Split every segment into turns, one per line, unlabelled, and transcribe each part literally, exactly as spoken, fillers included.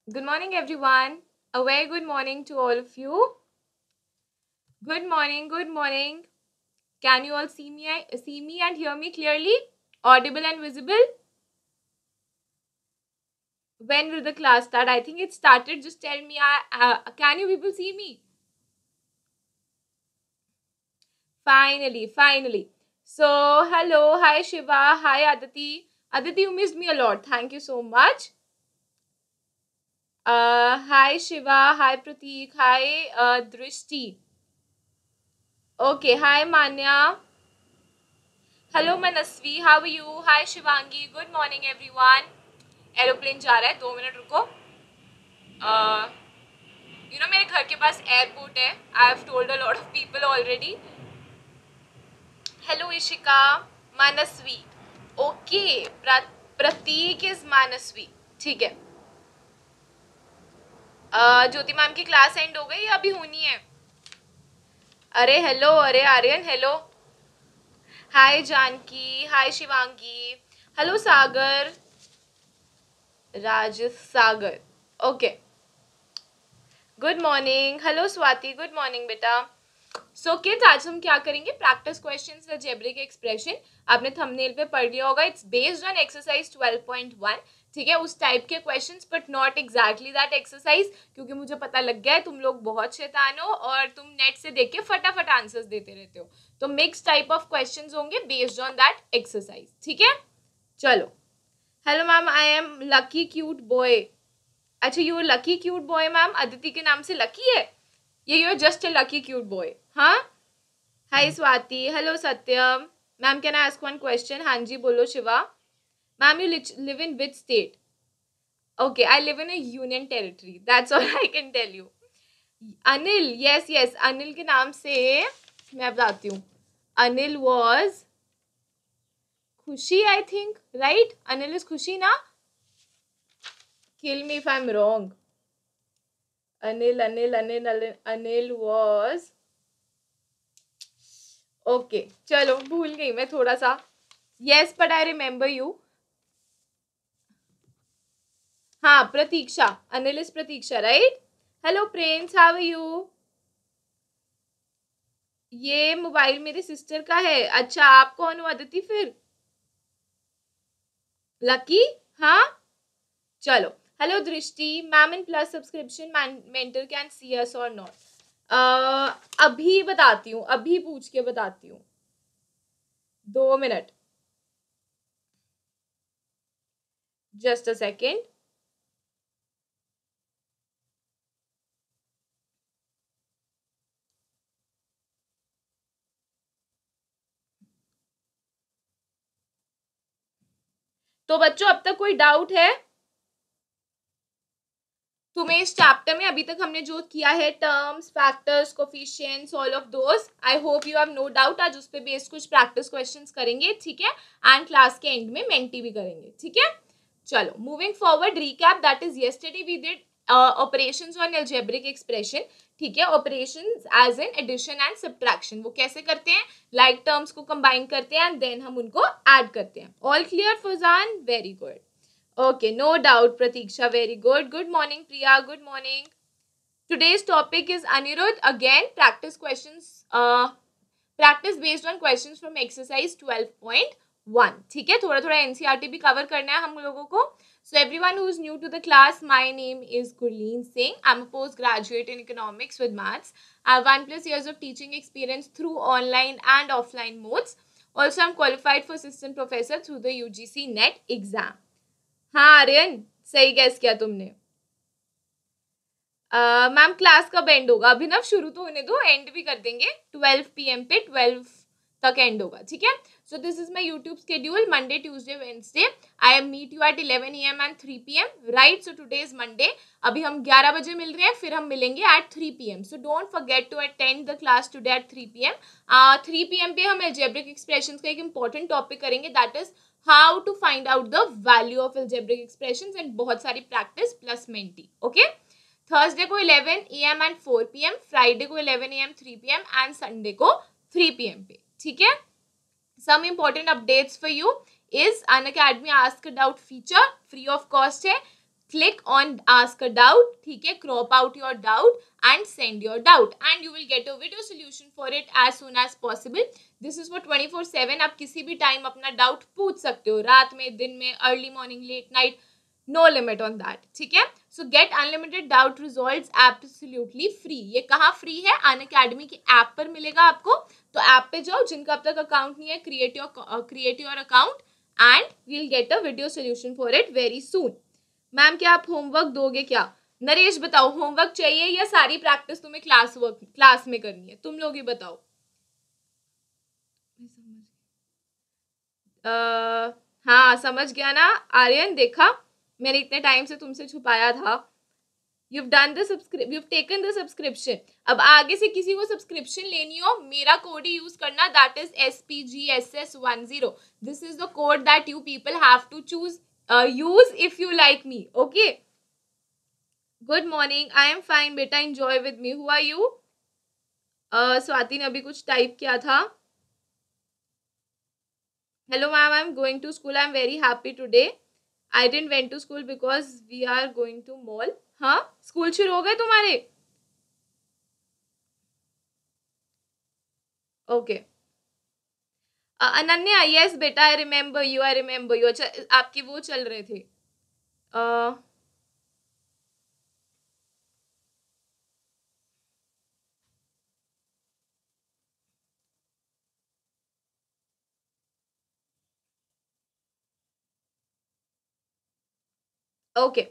Good morning, everyone. A very good morning to all of you. Good morning, good morning. Can you all see me, see me and hear me clearly? Audible and visible? When will the class start? I think it started. Just tell me. Uh, uh, can you people see me? Finally, finally. So, hello. Hi, Shiva. Hi, Aditi. Aditi, you missed me a lot. Thank you so much. Uh, hi, Shiva. Hi, Prateek. Hi, uh, Drishti. Okay. Hi, Manya. Hello Manasvi, how are you? Hi Shivangi, good morning everyone. Aeroplane जा रहा है, दो minute रुको. You know मेरे घर के पास airport है. I have told a lot of people already. Hello Ishika. Manasvi. Okay. Prateek is Manasvi. ठीक है. uh, ज्योति मैम की क्लास एंड हो गई या अभी होनी है? अरे हेलो. अरे Aryan hello. Hi Janki. Hi Shivangi. Hello Sagar. Raj Sagar. Okay. Good morning. Hello Swati. Good morning बेटा. सो किड्स, आज हम क्या करेंगे? Practice questions algebraic expression. आपने थंबनेल पे पढ़ लिया होगा. It's based on exercise twelve point one. ठीक है, उस टाइप के questions but not exactly that exercise, क्योंकि मुझे पता लग गया है तुम लोग बहुत शैतान हो और तुम नेट से देख के फटाफट आंसर्स देते रहते हो. तो मिक्स टाइप ऑफ क्वेश्चंस होंगे बेस्ड ऑन दैट एक्सरसाइज. ठीक है, चलो. Hello ma'am, I am lucky cute boy. अच्छा, you lucky cute boy ma'am? Aditi के नाम से लकी है? ये you are just a lucky cute boy. हाँ. Hi Swati. Hello Satyam. Ma'am can I ask one question? हाँ जी बोलो Shiva. Ma'am you live in which state? Okay, I live in a union territory. That's all I can tell you. Anil. Yes yes, Anil के नाम से मैं बताती हूँ. Anil was Khushi, I think. Right, Anil is Khushi ना? Kill me if I'm wrong. Anil, Anil, Anil, Anil, Anil was. Okay, चलो भूल गई मैं थोड़ा सा. Yes, but I remember you. हाँ, Prateeksha. Anil is Prateeksha, right? Hello Prince, how are you? ये मोबाइल मेरी सिस्टर का है. अच्छा, आप कौन हो अदिति फिर? लकी. हाँ, चलो. Hello Drishti. Ma'am in plus subscription mentor can see us or not? अभी बताती हूँ, अभी पूछ के बताती हूँ. दो मिनट. Just a second. तो बच्चों, अब तक कोई डाउट है तुम्हें इस चैप्टर में? अभी तक हमने जो किया है, terms, factors, coefficients, all of those, I hope you have no doubt. आज उस पे बेस्ड कुछ प्रैक्टिस क्वेश्चंस करेंगे. ठीक है, एंड क्लास के एंड में मेंटी भी करेंगे. ठीक है, चलो. Moving forward, recap. That is yesterday we did operations on algebraic expression. ठीक है, operations as in addition and subtraction. वो कैसे करते हैं? लाइक टर्म्स को कंबाइन करते हैं एंड देन हम उनको ऐड करते हैं. All clear Farzan? Very good. Okay, no doubt, Pratiksha. Very good. Good morning, Priya. Good morning. Today's topic is Anirudh. Again, practice questions. Uh, practice based on questions from exercise twelve point one. ठीक है, थोड़ा थोड़ा N C R T भी cover करना है हम लोगों को. So everyone who is new to the class, my name is Gurleen Singh. I'm a postgraduate in economics with maths. I have one plus years of teaching experience through online and offline modes. Also, I'm qualified for assistant professor through the U G C NET exam. हाँ आर्यन, सही gas किया तुमने. Ma'am class कब and होगा? अभिनव शुरू तो होने दो, एंड भी कर देंगे. ट्वेल्व पी एम पे, ट्वेल्व तक एंड होगा. ठीक है, so this is my YouTube schedule. Monday, Tuesday, Wednesday I am meet you at eleven A M and three P M. Right, so today is Monday. अभी हम ग्यारह बजे मिल रहे हैं, फिर हम मिलेंगे at three P M. So don't forget to attend the class today at three P M. Three P M पे हम अलजेब्रिक एक्सप्रेशंस का एक इंपॉर्टेंट टॉपिक करेंगे, that is how to find out the value of algebraic expressions and बहुत सारी practice plus Menti. Okay, Thursday को eleven A M and four P M, Friday को eleven A M, three P M and Sunday को three P M पे. ठीक है, some important updates for you is Unacademy ask doubt feature free of cost है. click on ask a doubt, ठीक है, crop out your doubt and send your doubt and you will get a video solution for it as soon as possible. This is for twenty four seven. आप किसी भी time अपना doubt पूछ सकते हो, रात में, दिन में, early morning, late night, no limit on that, ठीक है. So get unlimited doubt resolves absolutely free. ये कहाँ फ्री है? अनअकैडमी की ऐप पर मिलेगा आपको. तो ऐप पे जाओ, जिनका अब तक अकाउंट नहीं है, create your create your account and we'll get a video solution for it very soon. Ma'am क्या आप होमवर्क दोगे क्या? नरेश बताओ, होमवर्क चाहिए या सारी प्रैक्टिस तुम्हें क्लास वर्क क्लास में करनी है? तुम लोग ही बताओ. uh, हाँ समझ गया ना आर्यन, देखा मैंने इतने टाइम से तुमसे छुपाया था. You've done the subscription, you've taken the subscription. अब आगे से किसी को सब्सक्रिप्शन लेनी हो, मेरा कोड ही यूज करना, that is S P G S S ten. This is the code that you people have to choose uh, use if you like me. Okay. Good morning. I am fine. बेटा enjoy with me. Who are you? uh, Swati ने अभी कुछ type किया था. Hello ma'am, I am going to school. I am very happy today. I didn't went to school because we are going to mall. हाँ school शुरू हो गए तुम्हारे? ओके. अनन्या, यस बेटा, I remember you, I remember you. अच्छा आपके वो चल रहे थे. Okay.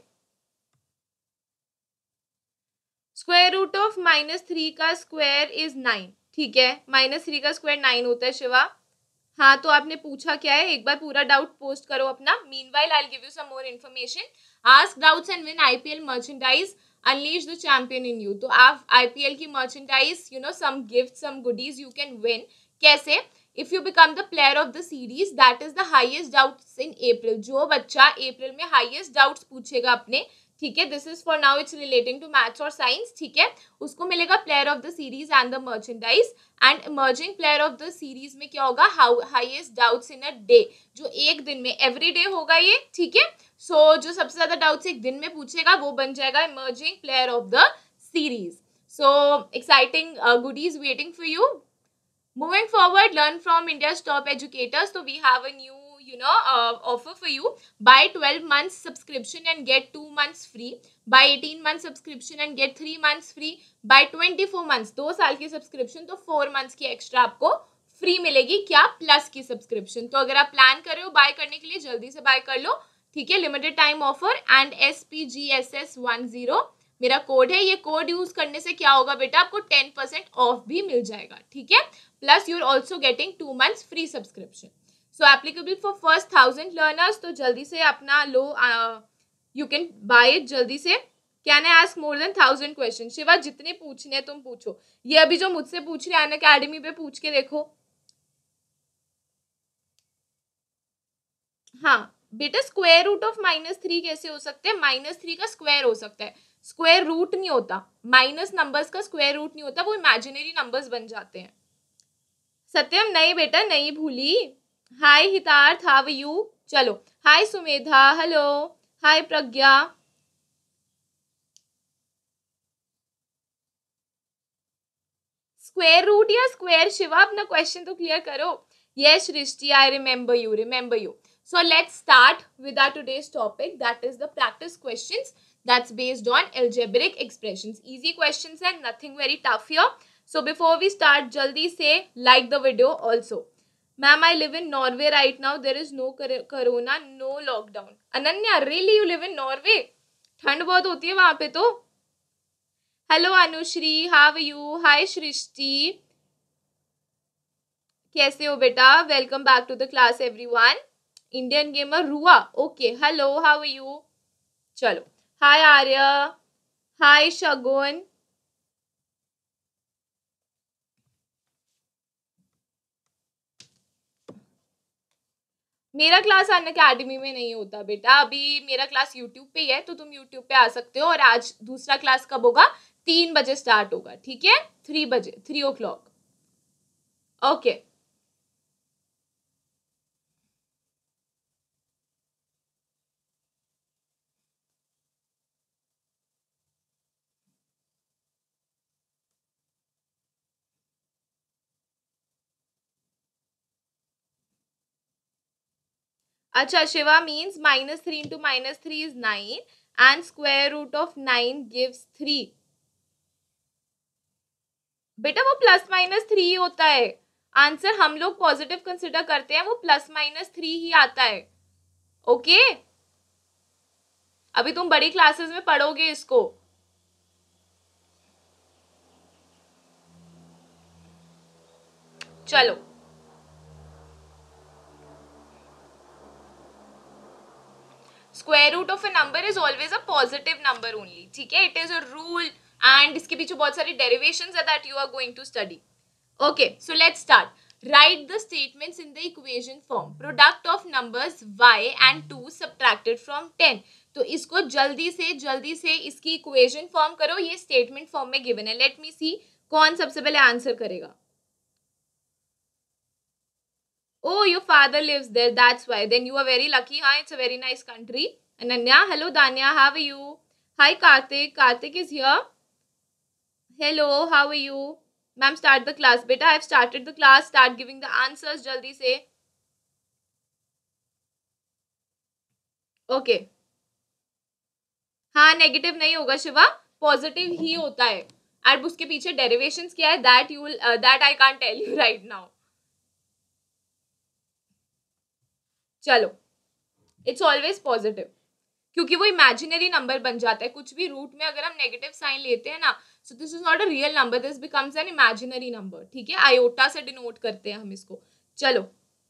Square root of minus three का स्क्वायर इज नाइन. ठीक है, माइनस थ्री का स्क्वायर नाइन होता है शिवा. हाँ तो आपने पूछा क्या है, एक बार पूरा डाउट पोस्ट करो अपना. Meanwhile I will give you some more information. Ask doubts and win IPL merchandise. Unleash the champion in you. तो आप आईपीएल की merchandise, you know, some gift, some goodies you can win. कैसे? If you become the player of the series, that is the highest doubts in April. जो बच्चा अप्रैल में highest doubts पूछेगा अपने, ठीक है, this is for now, it's relating to maths और science, ठीक है, उसको मिलेगा player of the series and the merchandise. And emerging player of the series में क्या होगा? Highest doubts in a day. जो एक दिन में, एवरी डे होगा ये, ठीक है. सो so, जो सबसे ज्यादा डाउट्स एक दिन में पूछेगा वो बन जाएगा emerging player of the series. So exciting goodies waiting for you. Moving forward, learn from India's top educators. So we have a new, you know, uh, offer for you. Buy twelve months subscription and get two months free. Buy eighteen months subscription and get three months free. Buy twenty-four months, दो साल की subscription, तो four months की extra आपको free मिलेगी. क्या? Plus की subscription. तो अगर आप प्लान कर रहे हो बाय करने के लिए, जल्दी से बाय कर लो, ठीक है. Limited time offer and S P G S S one zero मेरा कोड है. ये कोड यूज करने से क्या होगा बेटा? आपको टेन परसेंट ऑफ भी मिल जाएगा, ठीक है. Plus you are also getting two months free subscription. So applicable for first thousand learners. तो जल्दी से अपना लो, यू कैन बाय इट जल्दी से. Can I ask more than thousand question? Shiva जितने पूछने हैं तुम पूछो. ये अभी जो मुझसे पूछ रहे हैं अनअकैडमी पे पूछ के देखो. हाँ बेटा, square root of minus three कैसे हो सकते हैं? माइनस थ्री का स्क्वायर हो सकता है, स्क्वायर रूट नहीं होता. माइनस नंबर्स का स्क्वायर रूट नहीं होता, वो इमेजिनरी नंबर्स बन जाते हैं. सत्यम, नहीं बेटा नहीं भूली. Hi Hitarth, how you? चलो, hi Sumedha, hello, hi Pragya. Square root या स्क्वायर? शिवा अपना क्वेश्चन तो क्लियर करो. Yes Srishti, I remember you, remember you. So let's start with our today's topic, that is the practice questions that's based on algebraic expressions. Easy questions and nothing very tough here. So before we start, jaldi say like the video also. Ma'am, I live in Norway right now. There is no corona, no lockdown. Ananya, really you live in Norway? ठंड बहुत होती है वहां पे तो. Hello Anushree, how are you? Hi Srishti, कैसे हो बेटा? Welcome back to the class everyone. Indian gamer रुआ, okay, hello, how are you? चलो, हाय आर्य, हाय शगुन. मेरा क्लास अनअकैडमी में नहीं होता बेटा, अभी मेरा क्लास यूट्यूब पे ही है, तो तुम यूट्यूब पे आ सकते हो. और आज दूसरा क्लास कब होगा? तीन बजे स्टार्ट होगा, ठीक है, थ्री बजे, थ्री ओ क्लॉक. ओके. अच्छा, Shiva means minus three into minus three is nine and square root of nine gives three. बेटा वो प्लस माइनस थ्री ही होता है। आंसर हम लोग पॉजिटिव कंसिडर करते हैं, वो प्लस माइनस थ्री ही आता है। ओके, अभी तुम बड़ी क्लासेस में पढ़ोगे इसको। चलो, square root of a number is always a positive number only, ठीक है, it is a rule and इसके पीछे बहुत सारी डेरिवेशंस है that you are going to study. Okay, so let's start. Write the statements in the equation form. Product of numbers y and two subtracted from ten. तो इसको जल्दी से जल्दी से इसकी इक्वेशन फॉर्म करो, ये स्टेटमेंट फॉर्म में गिवन है। लेट मी सी कौन सबसे पहले आंसर करेगा। Oh, your father lives there, that's why. Then you are very lucky. Huh? It's a very nice country. Ananya, hello Danya, how are you? Hi Karthik, Karthik is here. Hello, how are you? Ma'am, start the class. Beta, I have started the class. Start giving the answers jaldi se. Okay okay. हाँ, negative नहीं होगा Shiva, positive ही होता है। और उसके पीछे derivations क्या है that you will that I can't tell you right now. चलो, इट्स ऑलवेज पॉजिटिव क्योंकि वो इमेजिनरी नंबर बन जाता है। कुछ भी रूट में अगर हम नेगेटिव साइन लेते हैं ना, so this is not a real number, this becomes an imaginary number, ठीक है, आयोटा से डिनोट करते हैं हम इसको। चलो,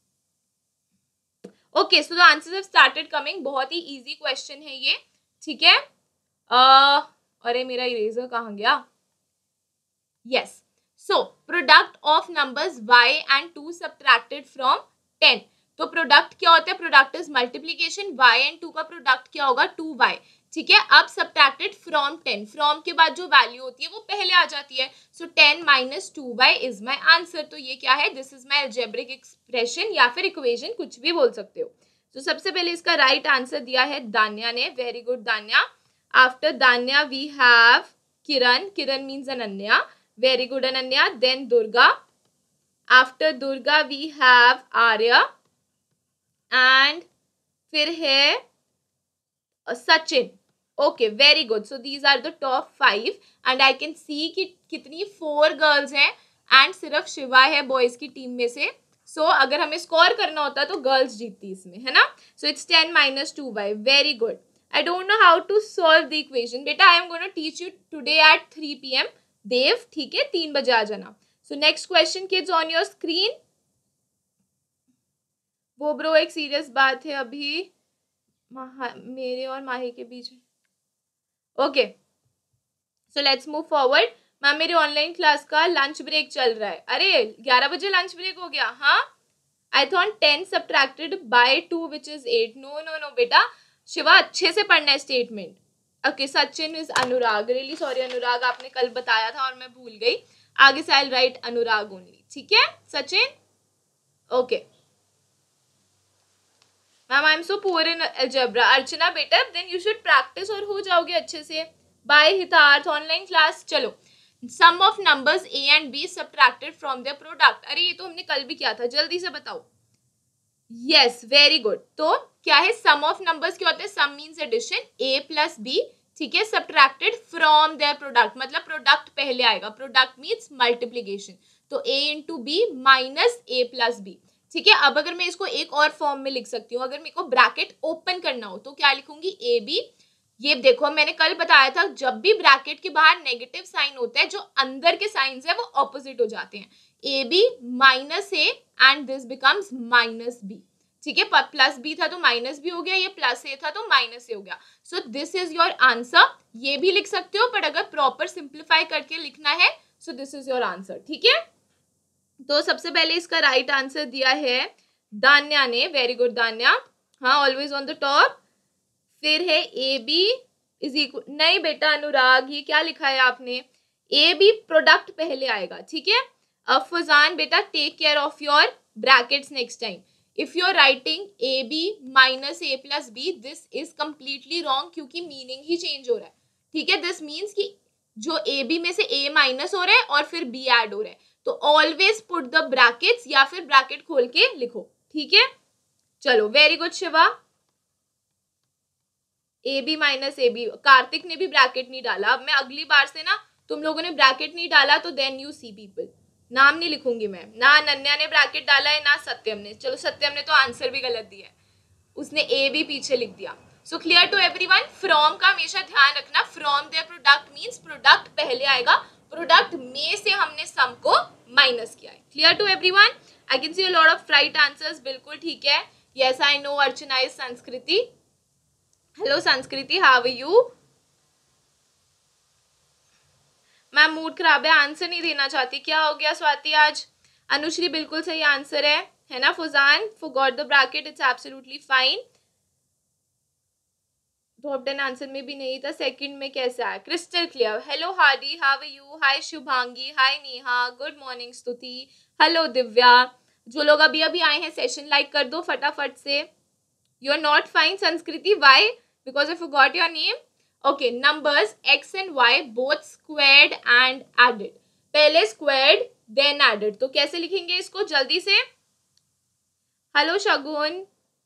okay, so the answers have started coming. बहुत ही इजी क्वेश्चन है ये, ठीक है। uh, अरे मेरा इरेजर कहाँ गया? Yes, so product of numbers y and two subtracted from ten. तो प्रोडक्ट क्या होता है? Product is multiplication, y and two का प्रोडक्ट क्या होगा? टू वाई, ठीक है। अब सब्ट्रैक्टेड फ्रॉम टेन, फ्रॉम के बाद जो वैल्यू होती है वो पहले आ जाती है। So ten minus two y is my answer. तो ये क्या है? This is my algebraic expression या फिर इक्वेशन, कुछ भी बोल सकते हो। तो so, सबसे पहले इसका राइट right आंसर दिया है दान्या ने। Very good Danya. After Danya we have Kiran, Kiran means Ananya. Very good Ananya. Then Durga, after Durga we have Arya and फिर है Sachin. Okay, very good. So these are the top five and I can see कि कितनी फोर गर्ल्स हैं and सिर्फ शिवा है बॉयज की टीम में से। सो so, अगर हमें स्कोर करना होता तो गर्ल्स जीतती इसमें, है ना। So it's ten minus two y. Very good. I don't know how to solve the equation. बेटा I am gonna teach you today at three P m Dev, ठीक है, तीन बजे आ जाना। So next question kids on your screen. वो bro एक सीरियस बात है अभी मेरे और माही के बीच। Okay, so let's move forward. Ma'am मेरे ऑनलाइन क्लास का लंच ब्रेक चल रहा है। अरे ग्यारह बजे लंच ब्रेक हो गया? हाँ, I thought ten subtracted by two which is eight. No no no बेटा, शिवा अच्छे से पढ़ना है statement. Okay, Sachin is Anurag. Really sorry Anurag, आपने कल बताया था और मैं भूल गई। आगे से आई राइट अनुराग ओनली, ठीक है Sachin. Okay ma'am, I am so poor in algebra. Archana बेटा, देन यू शुड प्रैक्टिस और हो जाओगे अच्छे से। Bye Hitarth, online class. चलो, sum of numbers A and B subtracted from their product. अरे ये तो हमने कल भी किया था, जल्दी से बताओ। Yes, very good. तो क्या है? सम ऑफ नंबर्स क्या होते हैं? Sum means addition, A plus B, ठीक है, सब्ट्रैक्टेड फ्रॉम देयर प्रोडक्ट, मतलब प्रोडक्ट पहले आएगा। प्रोडक्ट मीन्स मल्टीप्लीकेशन, तो A into B minus A plus B, ठीक है। अब अगर मैं इसको एक और फॉर्म में लिख सकती हूँ, अगर मेरे को ब्रैकेट ओपन करना हो तो क्या लिखूंगी? A B. ये देखो मैंने कल बताया था, जब भी ब्रैकेट के बाहर नेगेटिव साइन होता है, जो अंदर के साइंस है वो ऑपोजिट हो जाते हैं। A B minus A and this becomes minus B, ठीक है। प्लस बी था तो माइनस बी हो गया, ये प्लस ए था तो माइनस ए हो गया। So this is your answer. ये भी लिख सकते हो, पर अगर प्रॉपर सिंप्लीफाई करके लिखना है so this is your answer, ठीक है। तो सबसे पहले इसका राइट आंसर दिया है दान्या ने। वेरी गुड दान्या, हाँ, ऑलवेज ऑन द टॉप। फिर है ए बी इज इक्वल, नहीं बेटा अनुराग, ये क्या लिखा है आपने? ए बी प्रोडक्ट पहले आएगा, ठीक है। अब फजान बेटा, take care of your brackets next time. If you are writing A B minus A plus B, this is completely wrong क्योंकि मीनिंग ही चेंज हो रहा है, ठीक है। दिस मीन्स कि जो ए बी में से ए माइनस हो रहा है और फिर बी ऐड हो रहा है। तो ऑलवेज पुट द ब्रैकेट्स या फिर ब्रैकेट खोल के लिखो, ठीक है। चलो very good Shiva. A B minus A B, Kartik ने भी ब्रैकेट नहीं डाला। अब मैं अगली बार से ना, तुम लोगों ने ब्रैकेट नहीं डाला तो देन यू सी पीपल, नाम नहीं लिखूंगी मैं। ना अनन्या ने ब्रैकेट डाला है ना सत्यम ने। चलो सत्यम ने तो आंसर भी गलत दिया है, उसने ए बी पीछे लिख दिया। So clear to everyone. From का हमेशा ध्यान रखना, from their product means product पहले आएगा, प्रोडक्ट में से हमने सम को माइनस किया है। Clear to everyone. I can see a lot of right answers, बिल्कुल ठीक है। Yes I know Archana is Sanskriti. Hello Sanskriti, how are you? Ma'am mood खराब है, आंसर नहीं देना चाहती। क्या हो गया स्वाति आज? अनुश्री बिल्कुल सही आंसर है, है ना? Fujan forgot the bracket, it's absolutely fine. Top ten answer में भी नहीं था, सेकंड में कैसे आया? Crystal clear. Hello Hardy, how are you? Hi Shubhangi, hi Neha, good morning Stuti, hello Divya. जो लोग अभी अभी आए हैं सेशन लाइक कर दो फटाफट से। You are not fine Sanskriti, why? Because I forgot your name. Okay, numbers x and y both squared and added. पहले स्क्वायर्ड देन एडेड, तो कैसे लिखेंगे इसको जल्दी से? Hello Shagun,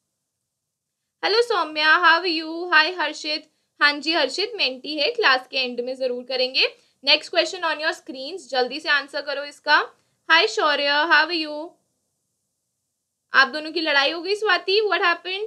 hello Saumya, how are you? Hi Harshit. हाँ जी हर्षित मेंटी है, क्लास के एंड में जरूर करेंगे। Next question on your screen, जल्दी से आंसर करो इसका। Hi Shaurya, how are you? आप दोनों की लड़ाई हो गई Swati, what happened?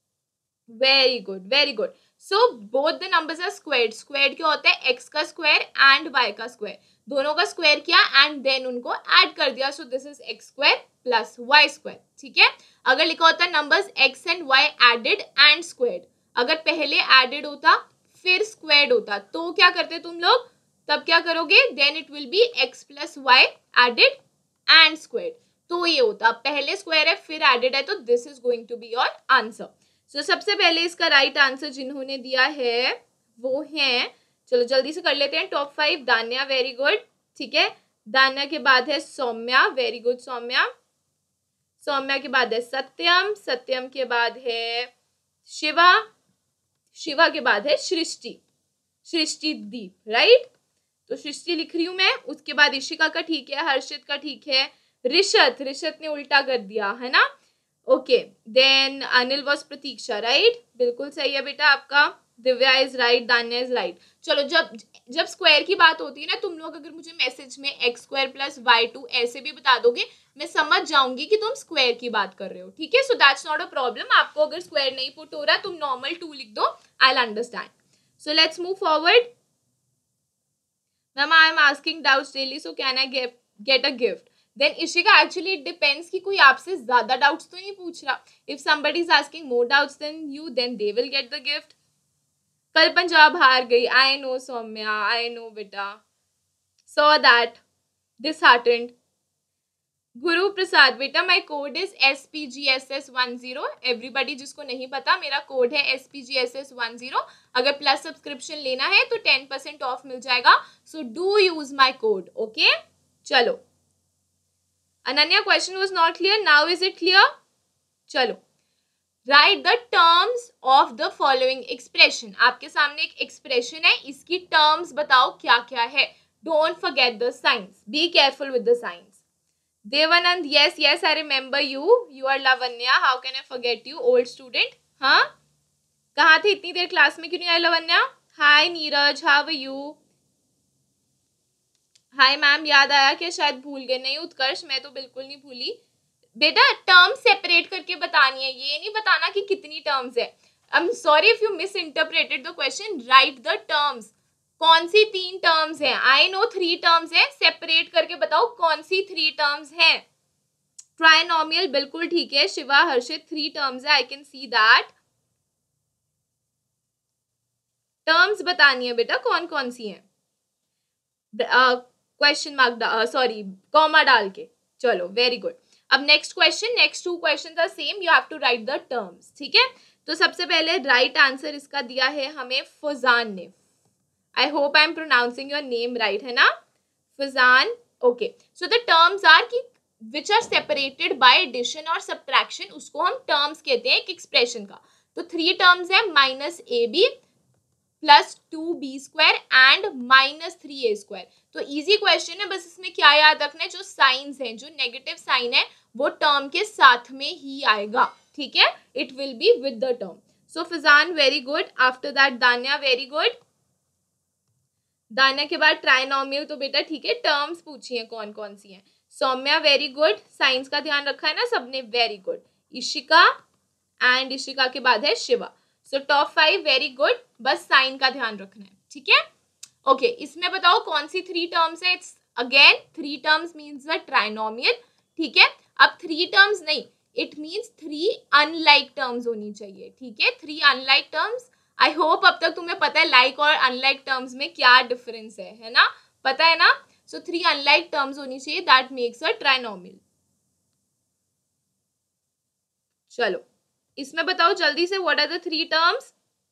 Very good very good. So both the numbers are squared. Squared क्या होता है? एक्स का स्क्वायर एंड वाई का स्क्वायर, दोनों का स्क्वायर किया एंड देन उनको ऐड कर दिया। So this is x square plus Y square, ठीक है। अगर लिखा होता numbers x and y added and squared, अगर पहले एडेड होता फिर स्क्वायर्ड होता तो क्या करते तुम लोग? तब क्या करोगे? Then it will be x plus y added and squared. तो ये होता, पहले स्क्वायर है फिर एडेड है, तो this is going to be your answer. So so, सबसे पहले इसका राइट right आंसर जिन्होंने दिया है वो हैं, चलो जल्दी से कर लेते हैं top five. Danya very good, ठीक है। दान्या के बाद है सौम्या, वेरी गुड सौम्या। सौम्या के बाद है सत्यम, सत्यम के बाद है शिवा, शिवा के बाद है सृष्टि, सृष्टि दीप, राइट। तो सृष्टि लिख रही हूं मैं। उसके बाद इशिका का ठीक है, हर्षित का ठीक है, ऋषत, ऋषत ने उल्टा कर दिया है ना। Okay then Anil was Pratiksha, right, बिल्कुल सही है बेटा आपका। Divya is right, Danya is right. चलो जब जब स्क्वायर की बात होती है ना, तुम लोग अगर मुझे मैसेज में x square plus y two ऐसे भी बता दोगे, मैं समझ जाऊंगी कि तुम स्क्वायर की बात कर रहे हो, ठीक है। So that's not a problem. आपको अगर स्क्वायर नहीं पुट हो रहा तुम नॉर्मल टू लिख दो, I will understand. So let's move forward. Ma'am I am asking doubts daily, so can I get a gift? Then Ishika actually it depends कि कोई आपसे ज्यादा डाउट्स तो नहीं पूछ रहा। If somebody is asking more doubts then you, then they will get the gift. कल पंजाब हार गई, I know Saumya, I know बेटा, so that disheartened. Guru Prasad बेटा my code is S P G S S one zero. Everybody जिसको नहीं पता, मेरा code है S P G S S one zero. अगर प्लस सब्सक्रिप्शन लेना है तो टेन परसेंट ऑफ मिल जाएगा, so do use my code, okay. चलो Ananya, question was not clear, now is it clear? चलो write the terms of the following expression. आपके सामने एक एक्सप्रेशन है, इसकी टर्म्स बताओ क्या क्या है। Don't forget the science, be careful with the science. Devanand, yes yes I remember you, you are Lavanya, how can I forget you, old student। हाँ कहाँ थे इतनी देर क्लास में, क्यों नहीं आई Lavanya? Hi Neeraj, how are you? Hi ma'am, याद आया क्या? शायद भूल गए। नहीं उत्कर्ष, मैं तो बिल्कुल नहीं भूली बेटा। टर्म्स सेपरेट करके बतानी है, ये नहीं बताना कि कितनी टर्म्स है। I am sorry if you misinterpreted the question, right the terms. कौन सी तीन टर्म्स हैं? आई नो थ्री टर्म्स है, सेपरेट करके बताओ कौन सी थ्री टर्म्स हैं। ट्राइनोमियल बिल्कुल ठीक है शिवा, हर्षित, थ्री टर्म्स है, I can see that. Terms बतानी है बेटा कौन कौन सी हैं, क्वेश्चन मार्क सॉरी कॉमा डाल के। चलो वेरी गुड। अब next question, next two question are same, you have to write the terms, ठीक है। तो सबसे पहले राइट right आंसर इसका दिया है हमें फुजान ने। I hope I am pronouncing your name right, है ना Fujan? Okay, so the terms are की which are separated by addition और सब्ट्रैक्शन, उसको हम टर्म्स कहते हैं एक एक्सप्रेशन का। तो थ्री टर्म्स है, minus A B plus two B square and minus three A square. तो इजी क्वेश्चन है, बस इसमें क्या याद रखना है, जो साइंस है, जो नेगेटिव साइन है वो टर्म के साथ में ही आएगा, ठीक है, it will be with the term. So Fizan very good. After that Danya very good. Danya के बाद ट्राइनोमियल तो बेटा ठीक है, टर्म्स पूछी है कौन कौन सी हैं. Saumya very good. साइंस का ध्यान रखा है ना सबने, very good. Ishika and Ishika के बाद है Shiva. So top five very good. बस साइन का ध्यान रखना है, ठीक है. ओके okay, इसमें बताओ कौन सी थ्री टर्म्स है. It's again three terms means the trinomial, ठीक है. अब थ्री टर्म्स नहीं, it means three unlike terms होनी चाहिए, ठीक है. Three unlike terms. I hope अब तक तुम्हें पता है लाइक और अनलाइक टर्म्स में क्या डिफरेंस है, है ना, पता है ना. सो थ्री अनलाइक टर्म्स होनी चाहिए, दैट मेक्स अ ट्राइनोमियल. चलो इसमें बताओ जल्दी से, what are the three terms.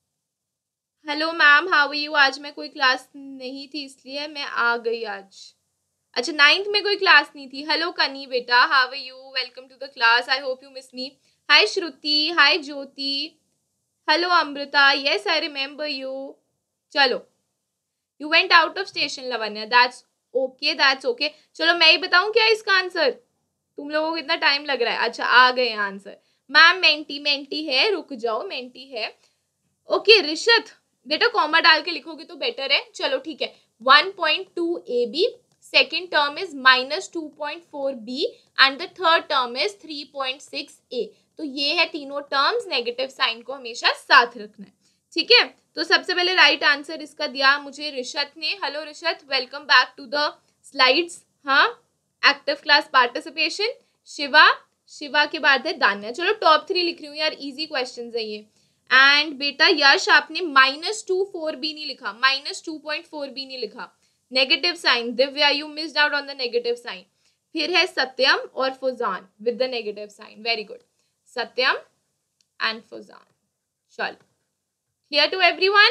Hello ma'am, how are you. आज मैं कोई क्लास नहीं थी इसलिए मैं आ गई आज. अच्छा नाइन्थ में कोई क्लास नहीं थी. हेलो कनी बेटा, how are you, welcome to the class. I hope you miss me. Hi Shruti, hi Jyoti, hello Amrita. Yes I remember you. चलो you went out of station Lavanya, that's okay that's okay. चलो मैं ही बताऊं क्या इसका आंसर, तुम लोगों को इतना टाइम लग रहा है. अच्छा आ गए आंसर. मैम मेंटी मेंटी है, रुक जाओ, मेंटी है. ओके रिशत बेटा कॉमा डाल के लिखोगे तो बेटर है. चलो ठीक है. One point two A B, second term is minus two point four B and the third term is three point six A. तो ये है तीनों टर्म्स. नेगेटिव साइन को हमेशा साथ रखना है, ठीक है. तो सबसे पहले राइट right आंसर इसका दिया मुझे ऋषत ने. Hello Rishat, welcome back to the slides. हाँ, active class participation. Shiva, Shiva के बाद है दान्या. चलो टॉप थ्री लिख रही हूँ यार, इजी क्वेश्चन है ये. एंड बेटा यश आपने माइनस टू फोर बी नहीं लिखा, minus two point four b नहीं लिखा, negative sign. Divya you missed out on the negative sign. फिर है सत्यम और Fujan with the negative sign. Very good, Satyam and Fujan. चलो क्लियर टू एवरीवन.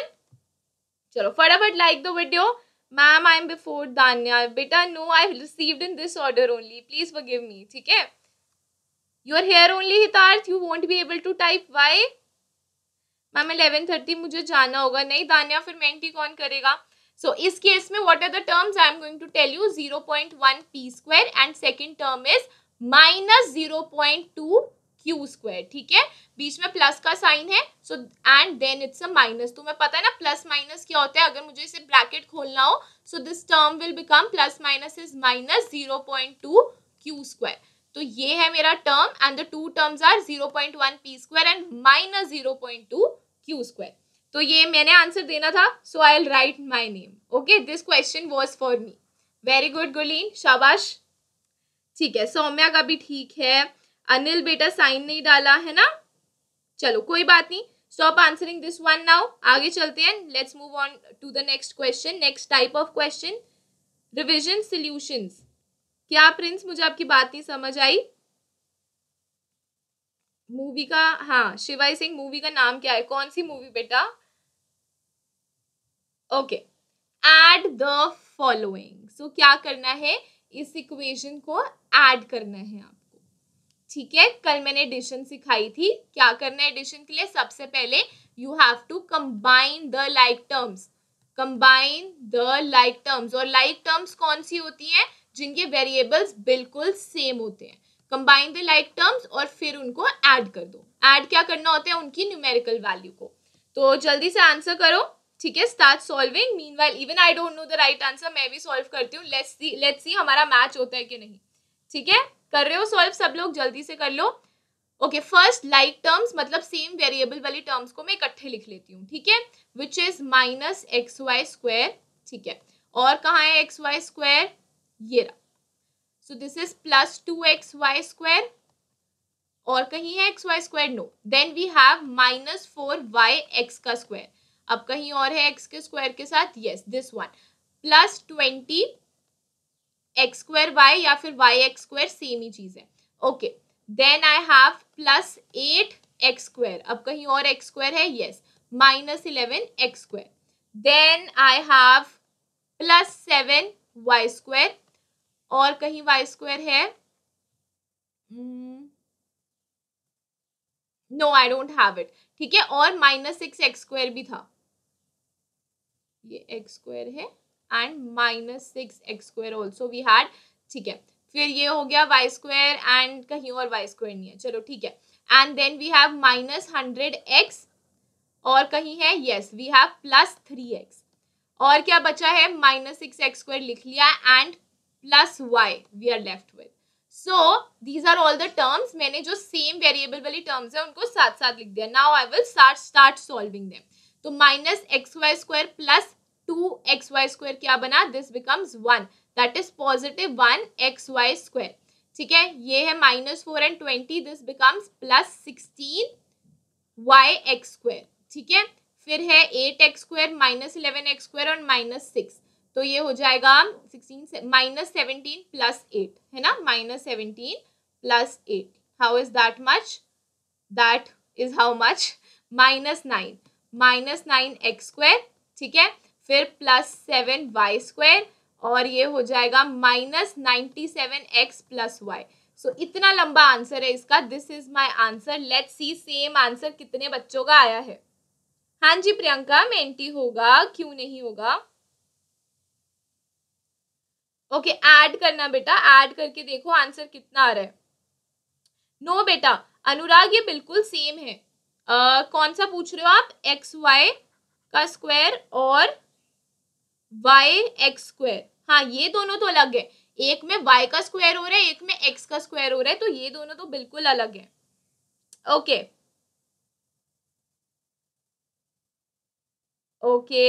चलो फटाफट like the video. Ma'am I am before Danya. बेटा no, I received in this order only, please forgive me, ठीक है. You are here only Hitarth, you won't be able to type. Why ma'am eleven thirty मुझे जाना होगा. नहीं दान्या, फिर मेंटी कौन करेगा. सो so, इस केस में what are the terms I am going to tell you. Zero point one p square and second term is minus zero point two q square, ठीक है. बीच में प्लस का साइन है, so and then it's a minus. तुम्हें पता है ना प्लस माइनस क्या होता है. अगर मुझे इसे ब्रैकेट खोलना हो, so this term will become plus minus is minus zero point two q square. तो ये है मेरा term and the two terms are zero point one p square and minus zero point two q square. तो ये मैंने answer देना था, so I will write my name. Okay, this question was for me. Very good Gulin, शाबाश. ठीक है, सौम्या का भी ठीक है. अनिल बेटा साइन नहीं डाला है ना. चलो कोई बात नहीं, stop answering this one now. आगे चलते हैं. Let's move on to the next question. Next type of question, revision solutions. क्या प्रिंस, मुझे आपकी बात नहीं समझ आई. मूवी का, हाँ शिवाई सिंह, मूवी का नाम क्या है, कौन सी मूवी बेटा. Okay, add the following. So क्या करना है, इस इक्वेशन को ऐड करना है आपको, ठीक है. कल मैंने एडिशन सिखाई थी. क्या करना है एडिशन के लिए, सबसे पहले you have to combine the like terms. Combine the like terms. और लाइक टर्म्स कौन सी होती हैं, जिनके वेरिएबल्स बिल्कुल सेम होते हैं. कंबाइन द लाइक टर्म्स और फिर उनको ऐड कर दो. ऐड क्या करना होता है, उनकी न्यूमेरिकल वैल्यू को. तो जल्दी से आंसर करो, ठीक है. Start solving. Meanwhile even I don't know the right answer, मैं भी सॉल्व करती हूँ. लेट्स सी लेट्स सी हमारा मैच होता है कि नहीं, ठीक है. कर रहे हो सॉल्व सब लोग, जल्दी से कर लो. ओके, फर्स्ट लाइक टर्म्स मतलब सेम वेरिएबल वाली टर्म्स को मैं इकट्ठे लिख लेती हूँ, ठीक है. Which is minus x y square, ठीक है. और कहाँ है एक्स वाई स्क्वायर, ये रहा. So this is plus two x y square. और कहीं है x y square, no. Then we have minus four y x का स्क्वायर. अब कहीं और है एक्स के स्क्वायर के साथ, yes this one. Plus twenty x square y या फिर वाई एक्स स्क्वायर, सेम ही चीज है. Okay, then I have plus eight x square. अब कहीं और एक्स स्क्वायर है, yes, minus eleven x square. Then I have plus seven y square. और कहीं वाई स्क्वायर है, no I don't have it, ठीक है. और माइनस सिक्स एक्स स्क्वायर भी था, ये एक्स स्क्वायर है and minus six x square also we had, ठीक है. फिर ये हो गया वाई स्क्वायर एंड कहीं और वाई स्क्वायर नहीं है, चलो ठीक है। And then we have minus hundred x और कहीं है yes we have plus three x और क्या बचा है माइनस सिक्स एक्स स्क्वायर लिख लिया and plus y we are left with. So these are all the terms, मैंने जो सेम वेरिएबल वाली टर्म्स है उनको साथ साथ लिख दिया। Now I will start start solving them. तो minus x y square plus two x y square क्या बना, this becomes one, that is positive one x y square, ठीक है। ये है minus four and twenty, this becomes plus sixteen y x square, ठीक है। फिर है eight x square minus eleven x square और माइनस सिक्स, तो ये हो जाएगा sixteen minus seventeen plus eight, है ना, minus seventeen plus eight, how is that much, that is how much minus nine, minus nine x square, ठीक है। फिर प्लस सेवन वाई स्क्वायर और ये हो जाएगा minus ninety seven x plus y. सो इतना लंबा आंसर है इसका, this is my answer. Let's see same answer कितने बच्चों का आया है। हाँ जी प्रियंका, मेंटी होगा, क्यों नहीं होगा। ओके okay, ऐड करना बेटा, ऐड करके देखो आंसर कितना आ रहा है। नो no, बेटा अनुराग ये बिल्कुल सेम है। uh, कौन सा पूछ रहे हो आप, एक्स वाई का स्क्वायर और वाई एक्स स्क्वायर, हाँ ये दोनों तो अलग है, एक में y का स्क्वायर हो रहा है एक में x का स्क्वायर हो रहा है, तो ये दोनों तो बिल्कुल अलग है। Okay okay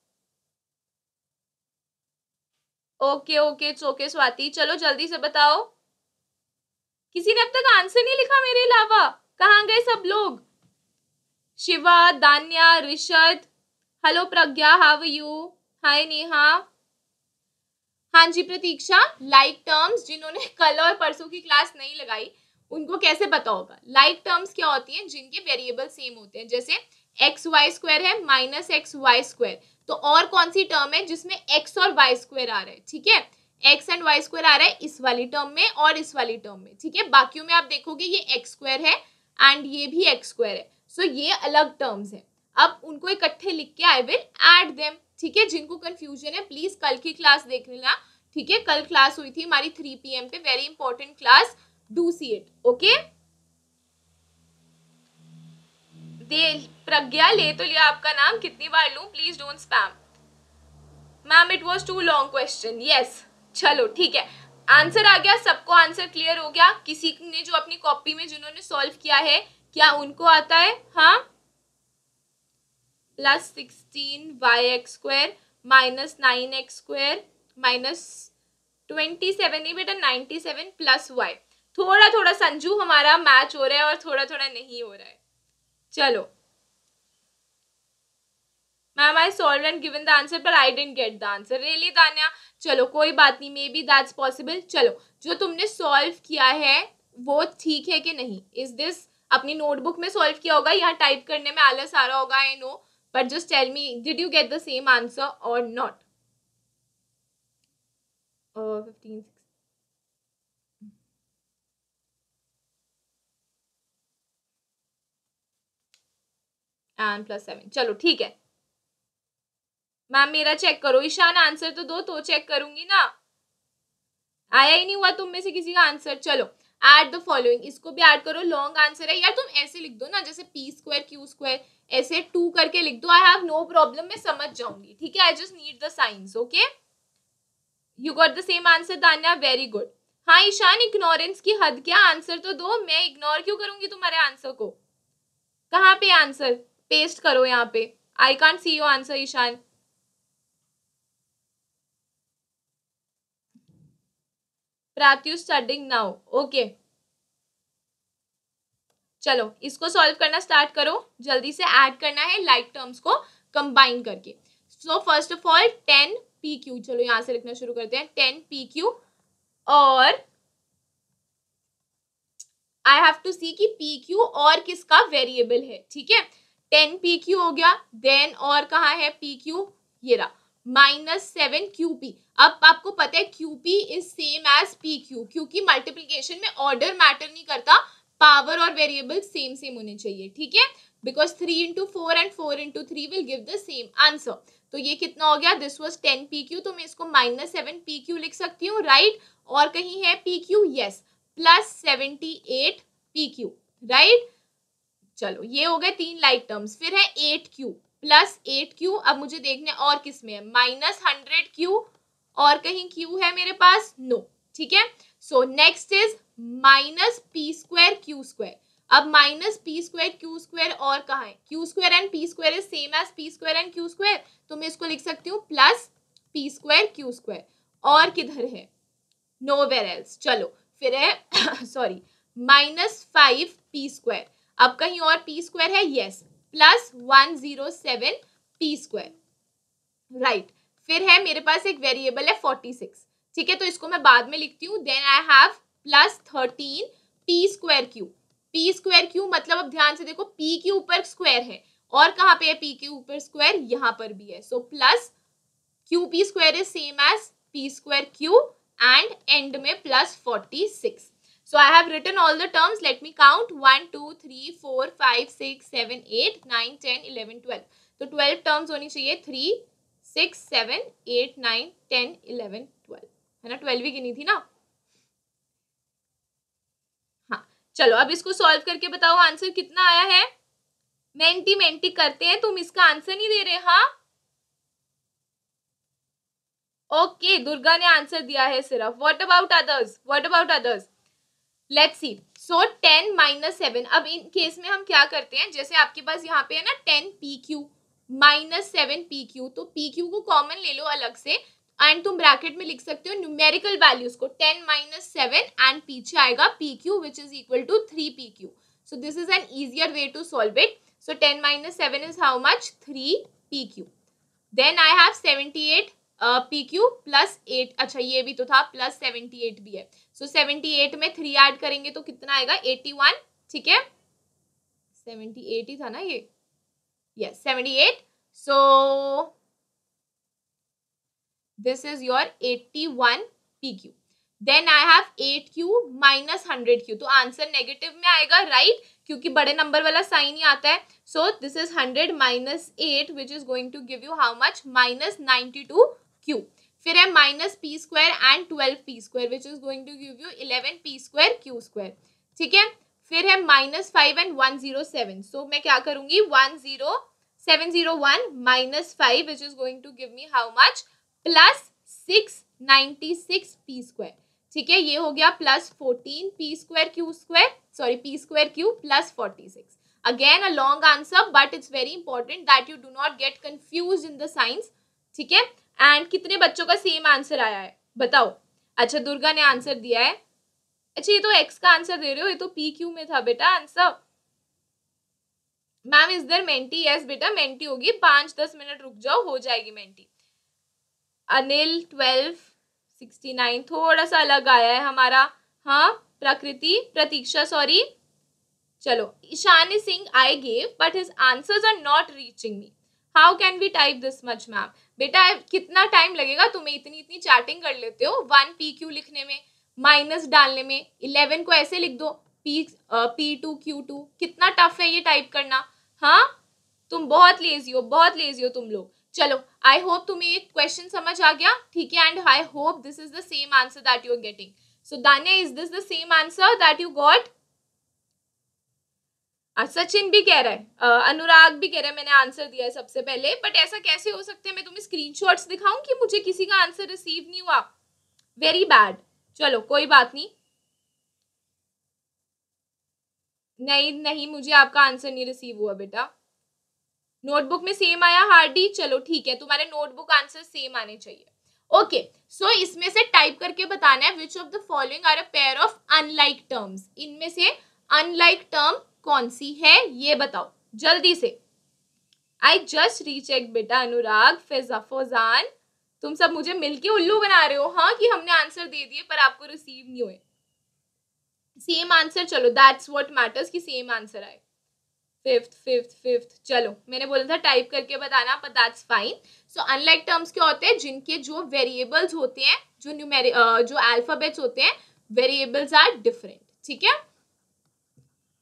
okay okay okay Swati, चलो जल्दी से बताओ। किसी ने अब तक आंसर नहीं लिखा मेरे अलावा, कहाँ गए सब लोग। Shiva, Danya, Rishad, hello Pragya, how are you, hi Neha. हाँ जी प्रतीक्षा, लाइक टर्म्स जिन्होंने कल और परसों की क्लास नहीं लगाई उनको कैसे पता होगा। लाइक टर्म्स क्या होती हैं, जिनके वेरिएबल सेम होते हैं, जैसे एक्स वाई स्क्वायर है माइनस एक्स वाई स्क्वायर, तो और कौन सी टर्म है जिसमें एक्स और वाई स्क्वायर आ रहा है, ठीक है, एक्स एंड वाई स्क्वायर आ रहा है इस वाली टर्म में और इस वाली टर्म में, ठीक है। बाकियों में आप देखोगे ये एक्स स्क्वायर है एंड ये भी एक्स स्क्वायर है, सो so ये अलग टर्म्स है। अब उनको इकट्ठे लिख के आई विल ऐड देम, ठीक है। जिनको कंफ्यूजन है प्लीज कल की क्लास देख लेना, ठीक है। कल क्लास हुई थी हमारी थ्री पी एम पे, very important class, do see it, okay. दे प्रज्ञा ले तो लिया आपका नाम, कितनी बार लूं, please don't spam. Ma'am it was too long question, yes चलो ठीक है, आंसर आ गया, सबको आंसर क्लियर हो गया। किसी ने जो अपनी कॉपी में जिन्होंने सॉल्व किया है क्या उनको आता है, हाँ, plus sixteen y x square minus nine x square minus twenty seven, नहीं बेटा नाइन्टी सेवन प्लस वाई। थोड़ा थोड़ा संजू हमारा मैच हो रहा है और थोड़ा थोड़ा नहीं हो रहा है, चलो। Ma'am I solve and given the answer पर I didn't get the answer, really Danya, चलो कोई बात नहीं, मे बी दैट्स पॉसिबल। चलो जो तुमने सॉल्व किया है वो ठीक है कि नहीं, इज दिस अपनी नोटबुक में सॉल्व किया होगा, यहाँ टाइप करने में आलस आ रहा होगा, I know, but just tell me did you get the same answer और not. Fifteen and plus seven, चलो ठीक है। मैम मेरा चेक करो, ईशान आंसर तो दो तो चेक करूंगी ना, आया ही नहीं हुआ तुम में से किसी का आंसर। चलो ऐड द फॉलोइंग, इसको भी ऐड करो, लॉन्ग आंसर है यार, तुम ऐसे लिख दो ना जैसे पी स्क्वायर क्यू स्क्वायर, ऐसे टू करके लिख दो, आई हैव नो प्रॉब्लम, मैं समझ जाऊंगी, ठीक है। I just need the science, okay. You got the same answer Danya, very good. हाँ ईशान, इग्नोरेंस की हद क्या, आंसर तो दो, मैं इग्नोर क्यों करूंगी तुम्हारे आंसर को। कहाँ पे आंसर, पेस्ट करो यहाँ पे, I can't see your answer Ishaan. Pratyu studying now, okay चलो इसको सॉल्व करना स्टार्ट करो, जल्दी से ऐड करना है लाइक टर्म्स को कंबाइन करके। So first of all ten p q, चलो यहां से लिखना शुरू करते हैं, टेन पी क्यू और आई हैव टू सी कि पी क्यू और किसका वेरिएबल है, ठीक है। टेन पी क्यू हो गया, देन और कहाँ है पी क्यू, ये रहा, माइनस सेवन क्यू पी। अब आपको पता है q p is same as p q, क्योंकि मल्टीप्लीकेशन में ऑर्डर मैटर नहीं करता, पावर और वेरिएबल सेम सेम होने चाहिए, ठीक है, because three into four and four into three will give the same answer. तो ये कितना हो गया, this was ten p q, तो मैं इसको माइनस सेवन पी क्यू लिख सकती हूँ, राइट। और कहीं है p q, yes, plus seventy eight p q, right. चलो ये हो गए तीन लाइक टर्म्स। फिर है eight q plus eight q, अब मुझे देखने और किस में है, माइनस हंड्रेड क्यू, और कहीं क्यू है मेरे पास, नो, ठीक है। So next is minus p square q square. अब minus p square q square और कहाँ है, q square and p square is same as p square and q square, तो मैं इसको लिख सकती हूँ plus p square q square. और किधर है, नोवेयर एल्स। चलो फिर है sorry minus five p square, अब कहीं और पी स्क्वायर है, yes, plus one zero seven P square, right. फिर है मेरे पास एक वेरिएबल है फोर्टी सिक्स, ठीक है, तो इसको मैं बाद में लिखती हूँ। Then I have plus thirteen p square q. P square q मतलब अब ध्यान से देखो, पी के ऊपर स्क्वायर है, और कहाँ पे है पी के ऊपर स्क्वायर, यहाँ पर भी है। So plus q p square is same as p square q, and and में plus forty six. So I have written all the terms. Let me count one, two, three, four, five, six, seven, eight, nine, ten, eleven, twelve. तो twelve terms होनी चाहिए, three, six, seven, eight, nine, ten, eleven, twelve, है ना, twelve ही गिनी थी ना। हाँ चलो अब इसको सॉल्व करके बताओ आंसर कितना आया है। मेंटी मेंटी करते हैं, तुम इसका आंसर नहीं दे रहे। हाँ ओके, दुर्गा ने आंसर दिया है सिर्फ। What about others, what about others, let's see. So ten minus seven, अब इन केस में हम क्या करते हैं, जैसे आपके पास यहाँ पे है ना ten p q minus seven p q, तो पी क्यू को कॉमन ले लो अलग से, एंड तुम ब्रैकेट में लिख सकते हो न्यूमेरिकल वैल्यूज को, टेन माइनस सेवन, एंड पीछे आएगा p q which is equal to three p q. So this is an easier way to solve it. So ten minus seven is how much, three p q. Then I have seventy eight p q plus eight, अच्छा ये भी तो था, plus seventy eight भी है। So seventy eight में three add करेंगे तो कितना आएगा, एटी वन, ठीक है, सेवेंटी एट ही था ना ये, yes seventy eight. So this is your eighty one p q. Then I have eight q minus hundred q, तो आंसर नेगेटिव में आएगा, राइट, क्योंकि बड़े नंबर वाला साइन ही आता है। So this is hundred minus eight which is going to give you how much, minus ninety two q. फिर है minus p square and twelve p square which is going to give you eleven p square q square, ठीक है। फिर है minus five and one zero seven, so मैं क्या करूंगी, one zero seven zero one minus five which is going to give me how much, plus six ninety six p square, ठीक है। ये हो गया plus fourteen p square q square, sorry p square q plus forty six. Again a long answer, but it's very important that you do not get confuse in the science, ठीक है। And कितने बच्चों का same answer आया है बताओ। अच्छा दुर्गा ने आंसर दिया है, अच्छा ये तो एक्स का आंसर दे रहे हो, ये तो पी क्यू में था बेटा answer. Ma'am is there Menti, yes बेटा मेंटी होगी, पांच दस मिनट रुक जाओ, हो जाएगी Menti. Anil twelve sixty nine, थोड़ा सा अलग आया है हमारा, हाँ प्रकृति, प्रतीक्षा सॉरी। चलो Ishani Singh I gave but his answers are not reaching me, how can we type this much ma'am. बेटा कितना टाइम लगेगा, तुम्हें इतनी इतनी चैटिंग कर लेते हो, वन पी क्यू लिखने में, माइनस डालने में, इलेवन को ऐसे लिख दो p p two q two, कितना टफ है ये टाइप करना। हाँ तुम बहुत लेजी हो, बहुत लेजी हो तुम लोग। चलो आई होप तुम्हें ये क्वेश्चन समझ आ गया, ठीक है, and I hope this is the same answer that you are getting. So Danya is this the same answer that you got. Sachin भी कह रहा है, uh, अनुराग भी कह रहा है मैंने आंसर दिया है सबसे पहले, बट ऐसा कैसे हो सकता है, मैं तुम्हें स्क्रीनशॉट्स दिखाऊं कि मुझे किसी का आंसर रिसीव नहीं हुआ, वेरी बैड। चलो कोई बात नहीं, नहीं नहीं मुझे आपका आंसर नहीं रिसीव हुआ बेटा, नोटबुक में सेम आया हार्डी, चलो ठीक है, तुम्हारे नोटबुक आंसर सेम आने चाहिए। ओके सो इसमें से टाइप करके बताना है which of the following are a pair of unlike terms, इनमें से अनलाइक टर्म कौन सी है ये बताओ जल्दी से। आई जस्ट रीचेक बेटा, अनुराग, फिजा, फौजान, तुम सब मुझे मिलके उल्लू बना रहे हो, हाँ कि हमने आंसर दे दिए पर आपको रिसीव नहीं हुए। सेम आंसर, चलो दैट्स व्हाट मैटर्स कि सेम आंसर आए। फिफ्थ फिफ्थ फिफ्थ, चलो मैंने बोला था टाइप करके बताना, पर that's fine. So unlike terms क्या होते हैं, जिनके जो वेरिएबल्स होते हैं, जो न्यूमेरि जो अल्फाबेट्स होते हैं, वेरिएबल्स आर डिफरेंट, ठीक है।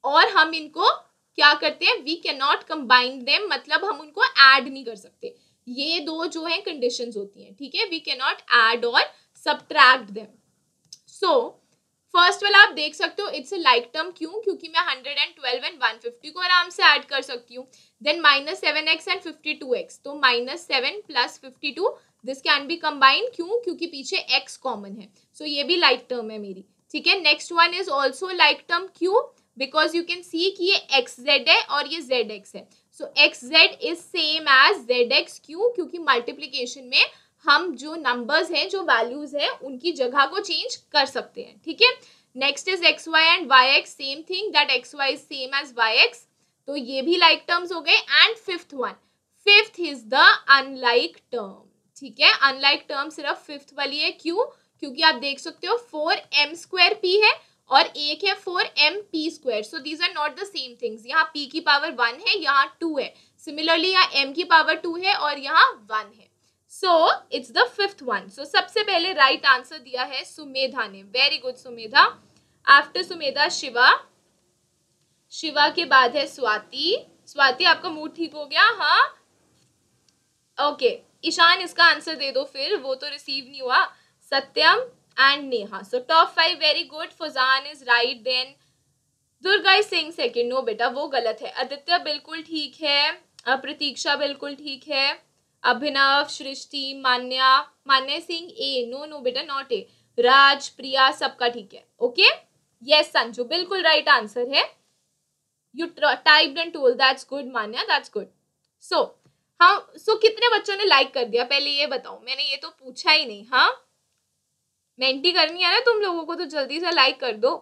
और हम इनको क्या करते हैं, we can not combine them, मतलब हम उनको ऐड नहीं कर सकते। ये दो जो है कंडीशंस होती हैं, ठीक है, वी कैन नॉट ऐड और सब्ट्रैक्ट देम। सो फर्स्ट वाला आप देख सकते हो, इट्स अ लाइक टर्म, क्यों, क्योंकि मैं hundred and twelve and one fifty को आराम से ऐड कर सकती हूँ। Then minus seven x and fifty two x, तो minus seven plus fifty two, this can be combined, क्यों, क्योंकि पीछे x कॉमन है, सो so ये भी लाइक टर्म है मेरी, ठीक है। Next one is also like term, क्यों, बिकॉज यू कैन सी कि ये एक्स जेड है और ये जेड एक्स है, so x z is same as z x, क्यों, क्योंकि मल्टीप्लीकेशन में हम जो नंबर्स हैं, जो वैल्यूज हैं, उनकी जगह को चेंज कर सकते हैं, ठीक है। Next is x y and y x, same thing, that x y is same as y x, तो ये भी लाइक टर्म्स हो गए। And fifth one, fifth is the unlike term, ठीक है। अनलाइक टर्म सिर्फ फिफ्थ वाली है, क्यों, क्योंकि आप देख सकते हो फोर एम स्क्वायर पी है और एक है four m p square, so these are not the same things. यहाँ p की पावर वन है, यहाँ टू है, सिमिलरली यहाँ m की पावर टू है और यहाँ वन है, so it's the fifth one. So सबसे पहले राइट right आंसर दिया है सुमेधा ने, very good Sumedha. After Sumedha Shiva, Shiva के बाद है स्वाति, स्वाति आपका मूड ठीक हो गया, हाँ, ओके okay. ईशान इसका आंसर दे दो फिर, वो तो रिसीव नहीं हुआ। Satyam and Neha, so top five, very good. Fuzan is right, then Durga is Singh second, no बेटा वो गलत है। आदित्य बिल्कुल ठीक है, प्रतीक्षा बिल्कुल ठीक है, Abhinav, Srishti, Manya, Manya Singh A, no no बेटा नॉट ए, राज, प्रिया सबका ठीक है, ओके। यस संजू बिल्कुल राइट आंसर है, you typed and told, that's good Manya, that's good. So हाँ, सो कितने बच्चों ने लाइक कर दिया पहले ये बताओ, मैंने ये तो पूछा ही नहीं। हाँ, मेंटी करनी है ना तुम लोगों को, तो जल्दी से लाइक कर दो।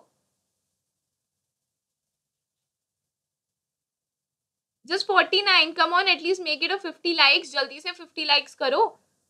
Just forty nine, come on, at least make it a fifty likes, जल्दी से फिफ्टी लाइक्स करो।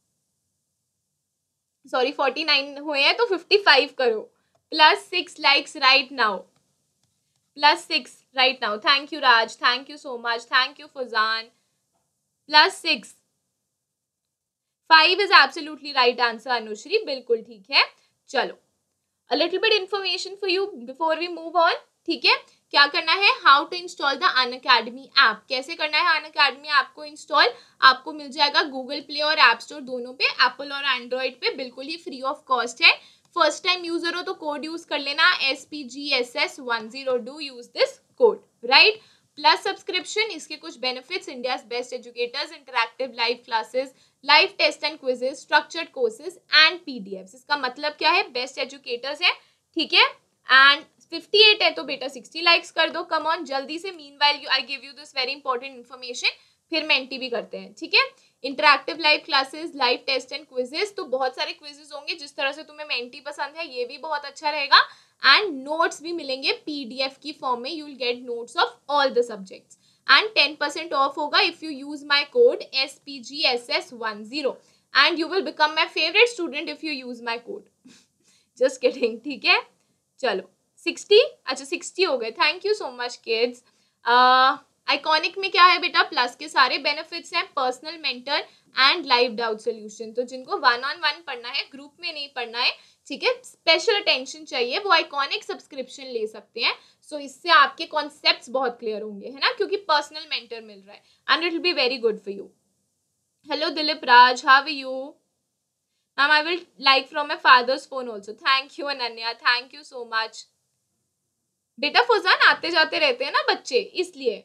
सॉरी फोर्टी नाइन हुए हैं तो फिफ्टी फाइव करो, plus six likes right now, plus six right now. Thank you Raj, thank you so much, thank you Fuzan, plus six, five is absolutely right answer Anushri, बिल्कुल ठीक है। चलो, a little bit information for you before we move on, ठीक है। क्या करना है, how to install the Unacademy app, कैसे करना है अनअकैडमी ऐप को इंस्टॉल, आपको मिल जाएगा गूगल प्ले और ऐप स्टोर दोनों पे, एप्पल और एंड्रॉइड पे, बिल्कुल ही फ्री ऑफ कॉस्ट है। फर्स्ट टाइम यूजर हो तो कोड यूज कर लेना, S P G S S one zero, do use this code, right. Plus subscription, इसके कुछ benefits, India's best educators, interactive live classes, live test and quizzes, structured courses and PDFs. इसका मतलब क्या है, best educators है, ठीक है। And fifty eight है तो बेटा सिक्सटी लाइक्स कर दो, कम ऑन जल्दी से। Meanwhile I give you this very important information, फिर मेंटी भी करते हैं, ठीक है। Interactive live classes, live test and quizzes, तो बहुत सारे क्विजेस होंगे, जिस तरह से तुम्हें मेंटी पसंद है ये भी बहुत अच्छा रहेगा। एंड नोट्स भी मिलेंगे पीडीएफ की फॉर्म में, you will get notes of all the subjects. And ten percent off होगा if you use my code S P G S S one zero, and you will become my favourite student if you use my code, just kidding, ठीक है। चलो sixty, अच्छा sixty हो गए, thank you so much kids. Iconic में क्या है बेटा, प्लस के सारे बेनिफिट्स हैं, personal mentor and live doubt solution, तो जिनको वन ऑन वन पढ़ना है, ग्रुप में नहीं पढ़ना है, ठीक है, स्पेशल अटेंशन चाहिए, वो आइकॉनिक सब्सक्रिप्शन ले सकते हैं। सो so, इससे आपके कॉन्सेप्ट्स बहुत क्लियर होंगे, है ना, क्योंकि पर्सनल मेंटर मिल रहा है, and it will be very good for you. Hello Dilip Raj, how are you ma'am, I will like from my father's phone also, thank you Ananya, thank you so much. बेटा फुजान आते जाते रहते हैं ना बच्चे, इसलिए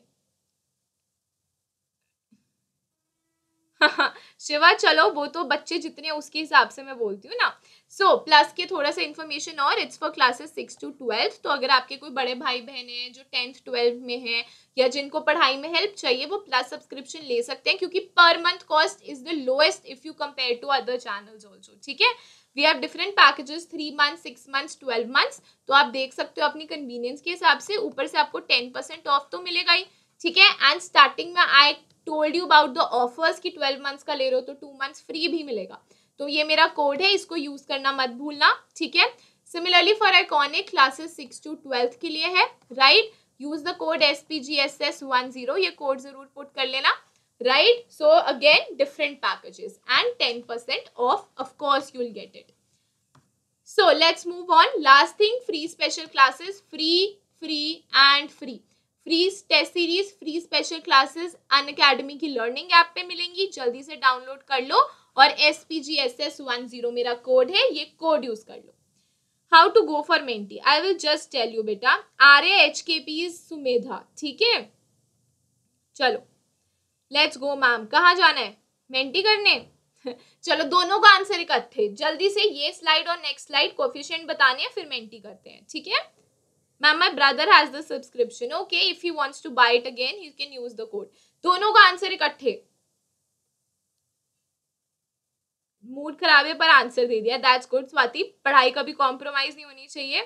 शिवा चलो, वो तो बच्चे जितने उसके हिसाब से मैं बोलती हूँ ना। सो so, प्लस के थोड़ा सा इन्फॉर्मेशन और, it's for classes six to twelfth, तो अगर आपके कोई बड़े भाई बहन हैं जो टेंथ ट्वेल्थ में हैं या जिनको पढ़ाई में हेल्प चाहिए, वो प्लस सब्सक्रिप्शन ले सकते हैं, क्योंकि per month cost is the lowest if you compare to other channels also, ठीक है। We have different packages, three months, six months, twelve months, तो आप देख सकते हो अपनी कन्वीनियंस के हिसाब से, ऊपर से आपको टेन परसेंट ऑफ तो मिलेगा ही, ठीक है। एंड स्टार्टिंग में I told you about the offers की ट्वेल्व मंथ्स का ले रहे हो तो टू मंथ्स फ्री भी मिलेगा, तो ये मेरा कोड है, इसको यूज करना मत भूलना, ठीक है। Similarly for iconic classes six to twelfth के लिए है, right, use the code S P G S S one zero, ये कोड जरूर पुट कर लेना, right. So again different packages and ten percent off, off course you will get it. So let's move on, last thing, free special classes, free free and free. Free test series, free special classes Unacademy की learning app पे मिलेंगी, जल्दी से download कर लो। और S P G S S one zero मेरा code है, ये कोड यूज कर लो। How to go for Menti, I will just tell you बेटा। Arya H K P is Sumedha, ठीक है। चलो लेट्स गो मैम, कहाँ जाना है? मेंटी करने। चलो दोनों का आंसर इकट्ठे, जल्दी से ये स्लाइड और नेक्स्ट स्लाइड कोफिशिएंट बताने हैं, फिर मेंटी करते हैं, ठीक है। Ma'am my brother has the subscription, okay, if he wants to buy it again he can use the code. दोनों का आंसर इकट्ठे, मूड खराब है पर आंसर दे दिया, दैट्स गुड स्वाति, पढ़ाई कभी कॉम्प्रोमाइज नहीं होनी चाहिए।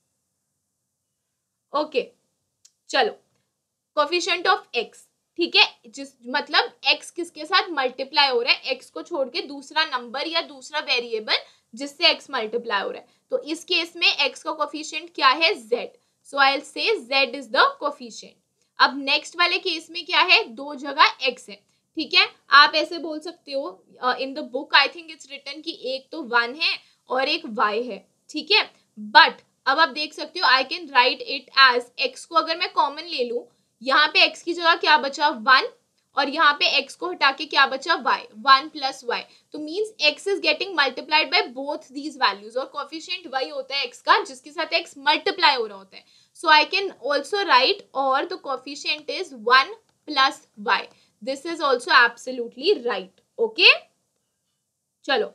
Okay okay. चलो कोफिशिएंट ऑफ एक्स, ठीक है, जिस मतलब x किसके साथ मल्टीप्लाई हो रहा है, x को छोड़ के दूसरा नंबर या दूसरा वेरिएबल जिससे x मल्टीप्लाई हो रहा है, तो इस केस में x का कोफिशिएंट क्या है? z, so I will say z is the coefficient. अब नेक्स्ट वाले केस में क्या है? दो जगह x है, ठीक है। आप ऐसे बोल सकते हो in the book I think it's written कि एक तो वन है और एक y है, ठीक है। बट अब आप देख सकते हो I can write it as x को अगर मैं कॉमन ले लूं, यहाँ पे x की जगह क्या बचा? वन, और यहाँ पे x को हटा के क्या बचा? y, वन प्लस वाई, तो means x is getting multiplied by both these values, और कोफिशिएंट वही होता है x का जिसके साथ x मल्टीप्लाई हो रहा होता है। So I can also write और the coefficient is one plus y, this is also absolutely right, okay. चलो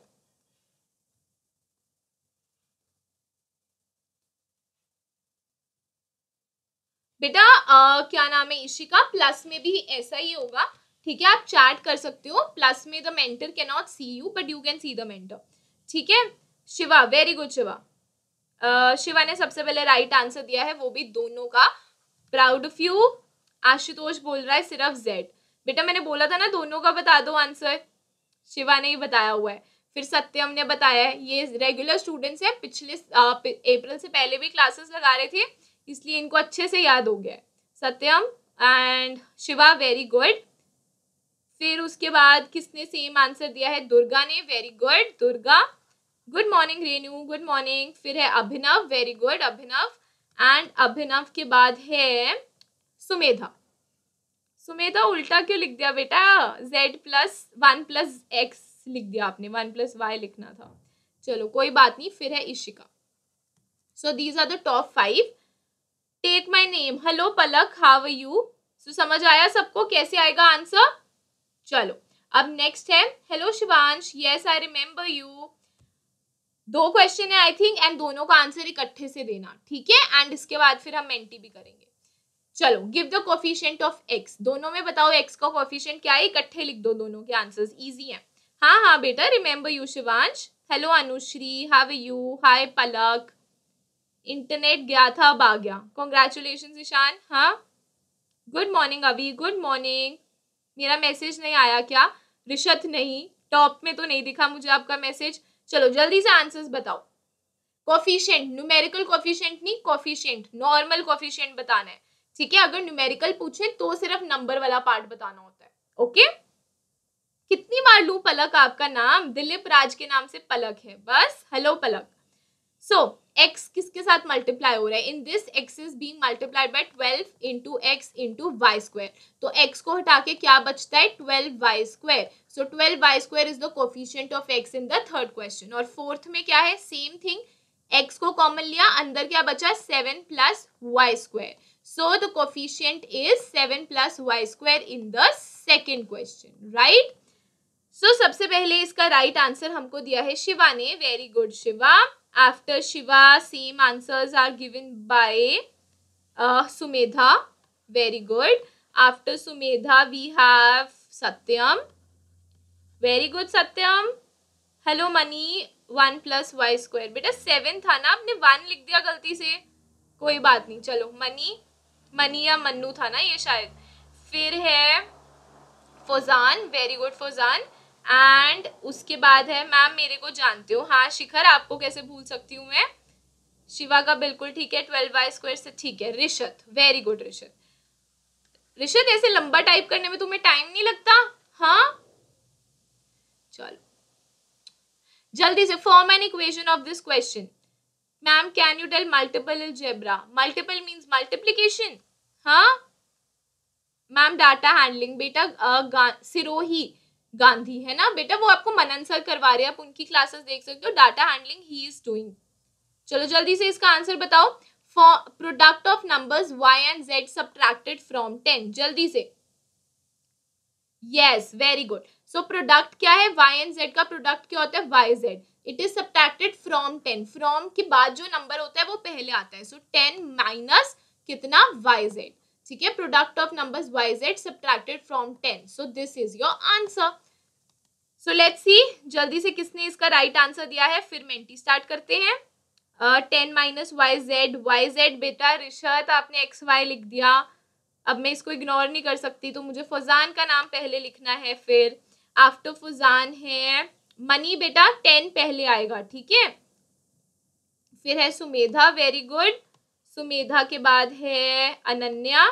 बेटा uh, क्या नाम है? इशिका, प्लस में भी ऐसा ही होगा, ठीक है। आप चैट कर सकते हो, प्लस में the mentor can not see you but you can see the mentor, ठीक है। Shiva, very good Shiva, uh, Shiva ने सबसे पहले राइट right आंसर दिया है, वो भी दोनों का, प्राउड ऑफ यू। आशुतोष बोल रहा है सिर्फ जेड, बेटा मैंने बोला था ना दोनों का बता दो आंसर, शिवा ने ही बताया हुआ है, फिर सत्यम ने बताया है, ये रेगुलर स्टूडेंट्स हैं, पिछले अप्रैल से पहले भी क्लासेस लगा रहे थे, इसलिए इनको अच्छे से याद हो गया है। Satyam and Shiva, very good. फिर उसके बाद किसने सेम आंसर दिया है? दुर्गा ने, very good Durga. Good morning Renu, good morning. फिर है Abhinav, very good Abhinav. And Abhinav के बाद है सुमेधा। सुमेधा उल्टा क्यों लिख दिया बेटा? z plus one plus x लिख दिया आपने, वन प्लस वाई लिखना था, चलो कोई बात नहीं। फिर है Ishika. So these are the top five. Take my name, hello Palak, how are you? So समझ आया सबको कैसे आएगा आंसर? चलो अब नेक्स्ट है hello Shivansh, yes I remember you. दो क्वेश्चन है आई थिंक, एंड दोनों का आंसर इकट्ठे से देना, ठीक है। एंड इसके बाद फिर हम मेंटी भी करेंगे। चलो give the coefficient of x, दोनों में बताओ x का कोफिशिएंट क्या है, इकट्ठे लिख दो, दोनों के आंसर्स इजी हैं। हाँ हाँ बेटा, remember you Shivansh. Hello Anushree, how are you? Hi Palak, internet गया था अब आ गया, कॉन्ग्रेचुलेशन ईशान। हाँ गुड मॉर्निंग अभी, गुड मॉर्निंग। मेरा मैसेज नहीं आया क्या? रिशत नहीं, टॉप में तो नहीं दिखा मुझे आपका मैसेज। चलो जल्दी से आंसर्स बताओ। कोफिशिएंट, न्यूमेरिकल कोफिशिएंट नहीं, कोफिशिएंट नॉर्मल कोफिशिएंट बताना है, ठीक है। अगर न्यूमेरिकल पूछे तो सिर्फ नंबर वाला पार्ट बताना होता है, ओके। कितनी बार लूं पलक आपका नाम? दिलीप राज के नाम से पलक है बस। Hello Palak. So so, x किसके साथ मल्टीप्लाई हो रहा है? In this x is being multiplied by twelve into x into y square, तो x को हटा के क्या बचता है? Twelve y square. So twelve y square is the coefficient of x in the third question. और फोर्थ में क्या है? सेम थिंग, x को कॉमन लिया, अंदर क्या बचा? Seven plus Y square. So the coefficient is seven plus y square in the second question, right? So सबसे पहले इसका right answer हमको दिया है शिवा ने, very good Shiva. After Shiva same answers are given by uh, Sumedha, very good. After Sumedha we have Satyam, very good Satyam। Hello Mani, one plus y square, बेटा seven था ना, आपने वन लिख दिया गलती से, कोई बात नहीं। चलो मनी, मनी या मन्नू था ना ये शायद। फिर है Fauzan, very good Fauzan. And उसके बाद है मैम मेरे को जानते हो, हाँ शिखर आपको कैसे भूल सकती हूँ मैं। शिवा का बिल्कुल ठीक है, ट्वेल्व वाई स्क्वायर से ठीक है। रिशत, वेरी गुड रिशत। रिशत ऐसे लंबा टाइप करने में तुम्हें टाइम नहीं लगता? हाँ चलो जल्दी से form an equation of this question. Ma'am can you tell multiple algebra? Multiple means multiplication. हाँ मैम डाटा हैंडलिंग बेटा गा, सिरोही गांधी है ना बेटा, वो आपको मनन सर करवा रहे हैं, आप उनकी क्लासेस देख सकते हो. डाटा हैंडलिंग ही इज डूइंग. चलो जल्दी से इसका आंसर बताओ. For product of numbers y and z subtracted from ten. जल्दी से. Yes very good. So product क्या है? y एंड z का प्रोडक्ट क्या होता है? yz. It is subtracted from ten. From के बाद जो नंबर होता है वो पहले आता है. सो टेन माइनस कितना? yz. ठीक है. Product of numbers yz subtracted from ten. So this is your answer. So let's see जल्दी से किसने इसका राइट right आंसर दिया है. फिर मेंटी स्टार्ट करते हैं. Ten minus y z. Y z बेटा रिशत आपने एक्स वाई लिख दिया. अब मैं इसको इग्नोर नहीं कर सकती, तो मुझे फुजान का नाम पहले लिखना है. फिर आफ्टर फुजान है मनी बेटा, टेन पहले आएगा. ठीक है. फिर है सुमेधा. Very good. सुमेधा के बाद है अनन्या.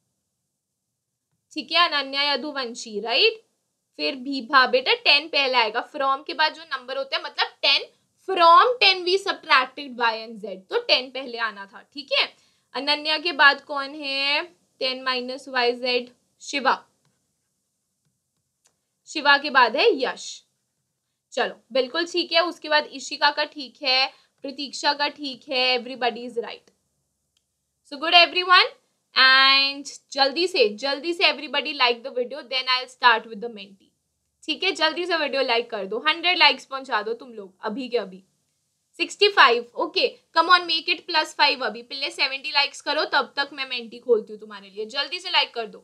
ठीक है. अनन्या यदुवंशी राइट. फिर भीभा बेटा, टेन पहले आएगा. फ्रॉम के बाद जो नंबर होता है मतलब ten. From ten we subtracted y and z, तो टेन पहले आना था. ठीक है. अनन्या के बाद कौन है? Ten minus y z. Shiva. Shiva के बाद है यश. चलो बिल्कुल ठीक है. उसके बाद इशिका का ठीक है, प्रतीक्षा का ठीक है. Everybody is right. So good everyone. And जल्दी से जल्दी से everybody like the video, then I will start with the Menti. ठीक है. जल्दी से वीडियो लाइक कर दो. हंड्रेड लाइक्स पहुंचा दो तुम लोग अभी के अभी. Sixty five. Okay come on make it plus five. अभी पहले सेवेंटी लाइक्स करो, तब तक मैं मेंटी खोलती हूँ तुम्हारे लिए. जल्दी से लाइक कर दो.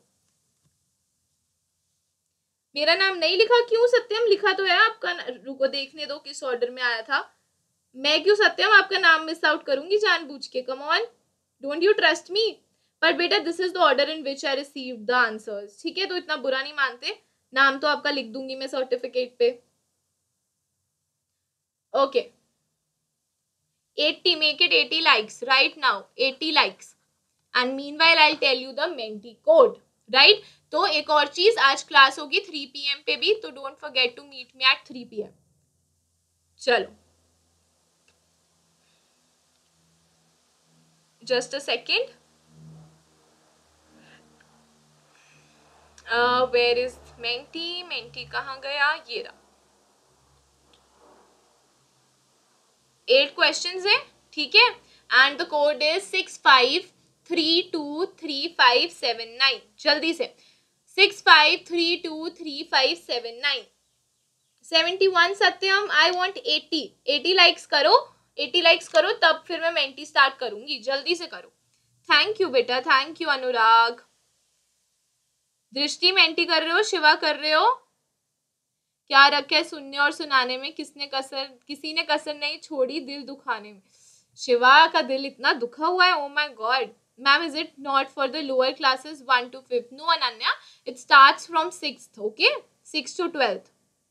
मेरा नाम नहीं लिखा क्यों? सत्यम लिखा तो है आपका. रुको देखने दो किस ऑर्डर में आया था. मैं क्यों सत्यम आपका नाम मिस आउट करूंगी जानबूझ के? Come on, don't you trust me? पर बेटा this is the order in which I received the answers. ठीक है. तो इतना बुरा नहीं मानते. नाम तो आपका लिख दूंगी मैं सर्टिफिकेट पे. Okay okay. eighty, make it eighty likes right now. eighty likes. And meanwhile I'll tell you the Menti code. Right? तो एक और चीज, आज क्लास होगी थ्री पी एम पे भी, तो don't forget to meet me at three P m. चलो just a second. Where is Menti? Menti कहाँ गया? ये रहा. एट क्वेश्चंस है. ठीक है. And the code is six five three two three five seven nine. जल्दी से. Six five three two three five seven nine. Seventy one. Satyam I want eighty. Eighty likes करो. एटी लाइक्स करो तब फिर मैं मेंटी स्टार्ट करूंगी. जल्दी से करो. थैंक यू बेटा. Thank you Anurag. Drishti Menti कर रहे हो? शिवा कर रहे हो? क्या रखा है सुनने और सुनाने में? किसने कसर किसी ने कसर नहीं छोड़ी दिल दुखाने में. शिवा का दिल इतना दुखा हुआ है. Oh my god. Ma'am is it not for the lower classes one two fifth? No Ananya, it starts from sixth. Okay, six to twelfth.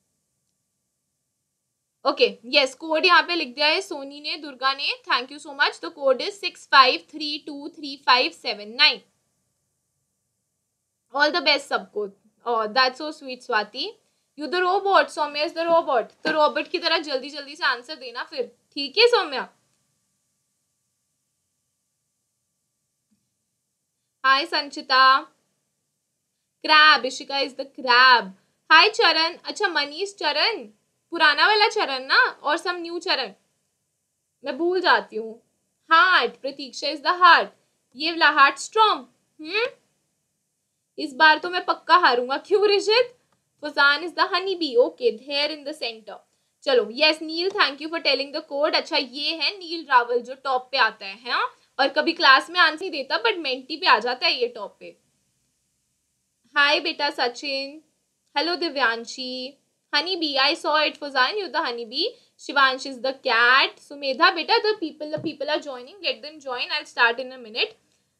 Okay yes. Code यहाँ पे लिख दिया है सोनी ने, दुर्गा ने. Thank you so much. The code is six five three two three five seven nine. All the best सबको. That's so sweet Swati. You the robot. Saumya is the robot. तो robot की तरह जल्दी जल्दी से आंसर देना फिर. ठीक है Saumya. Hi Sanchita. Crab. Ishika is the crab. Hi Charan. अच्छा मनीष चरण, पुराना वाला चरण ना, और सम न्यू चरण, मैं भूल जाती हूँ. Heart. Pratiksha is the heart. ये वाला हार्ट स्ट्रॉन्ग. हम्म इस बार तो मैं पक्का हारूंगा. क्यों Rishit? Fazan is the honey bee. Okay there in the centre. चलो yes Neel, thank you for telling the code. अच्छा ये है नील रावल जो टॉप पे आता है. हाँ, और कभी क्लास में आंसर नहीं देता बट मेंटी पे आ जाता है ये टॉप पे. हाय बेटा Sachin. Hello Divyanshi. Honey bee. I saw it Fazan. You the honey bee. Shivansh is the cat. Sumedha बेटा the people the people are joining. Let them join. I will start in a minute.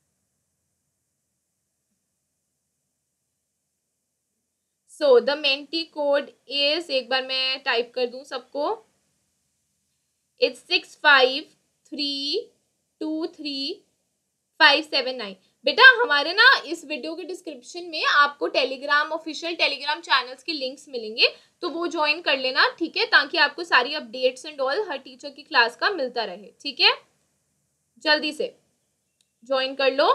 So the Menti code is, एक बार मैं type कर दूं सबको. It's six five three two three five seven nine. बेटा हमारे ना इस वीडियो के डिस्क्रिप्शन में आपको टेलीग्राम, ऑफिशियल टेलीग्राम चैनल्स के लिंक्स मिलेंगे, तो वो ज्वाइन कर लेना, ठीक है, ताकि आपको सारी अपडेट्स एंड ऑल हर टीचर की क्लास का मिलता रहे, ठीक है, जल्दी से ज्वाइन कर लो।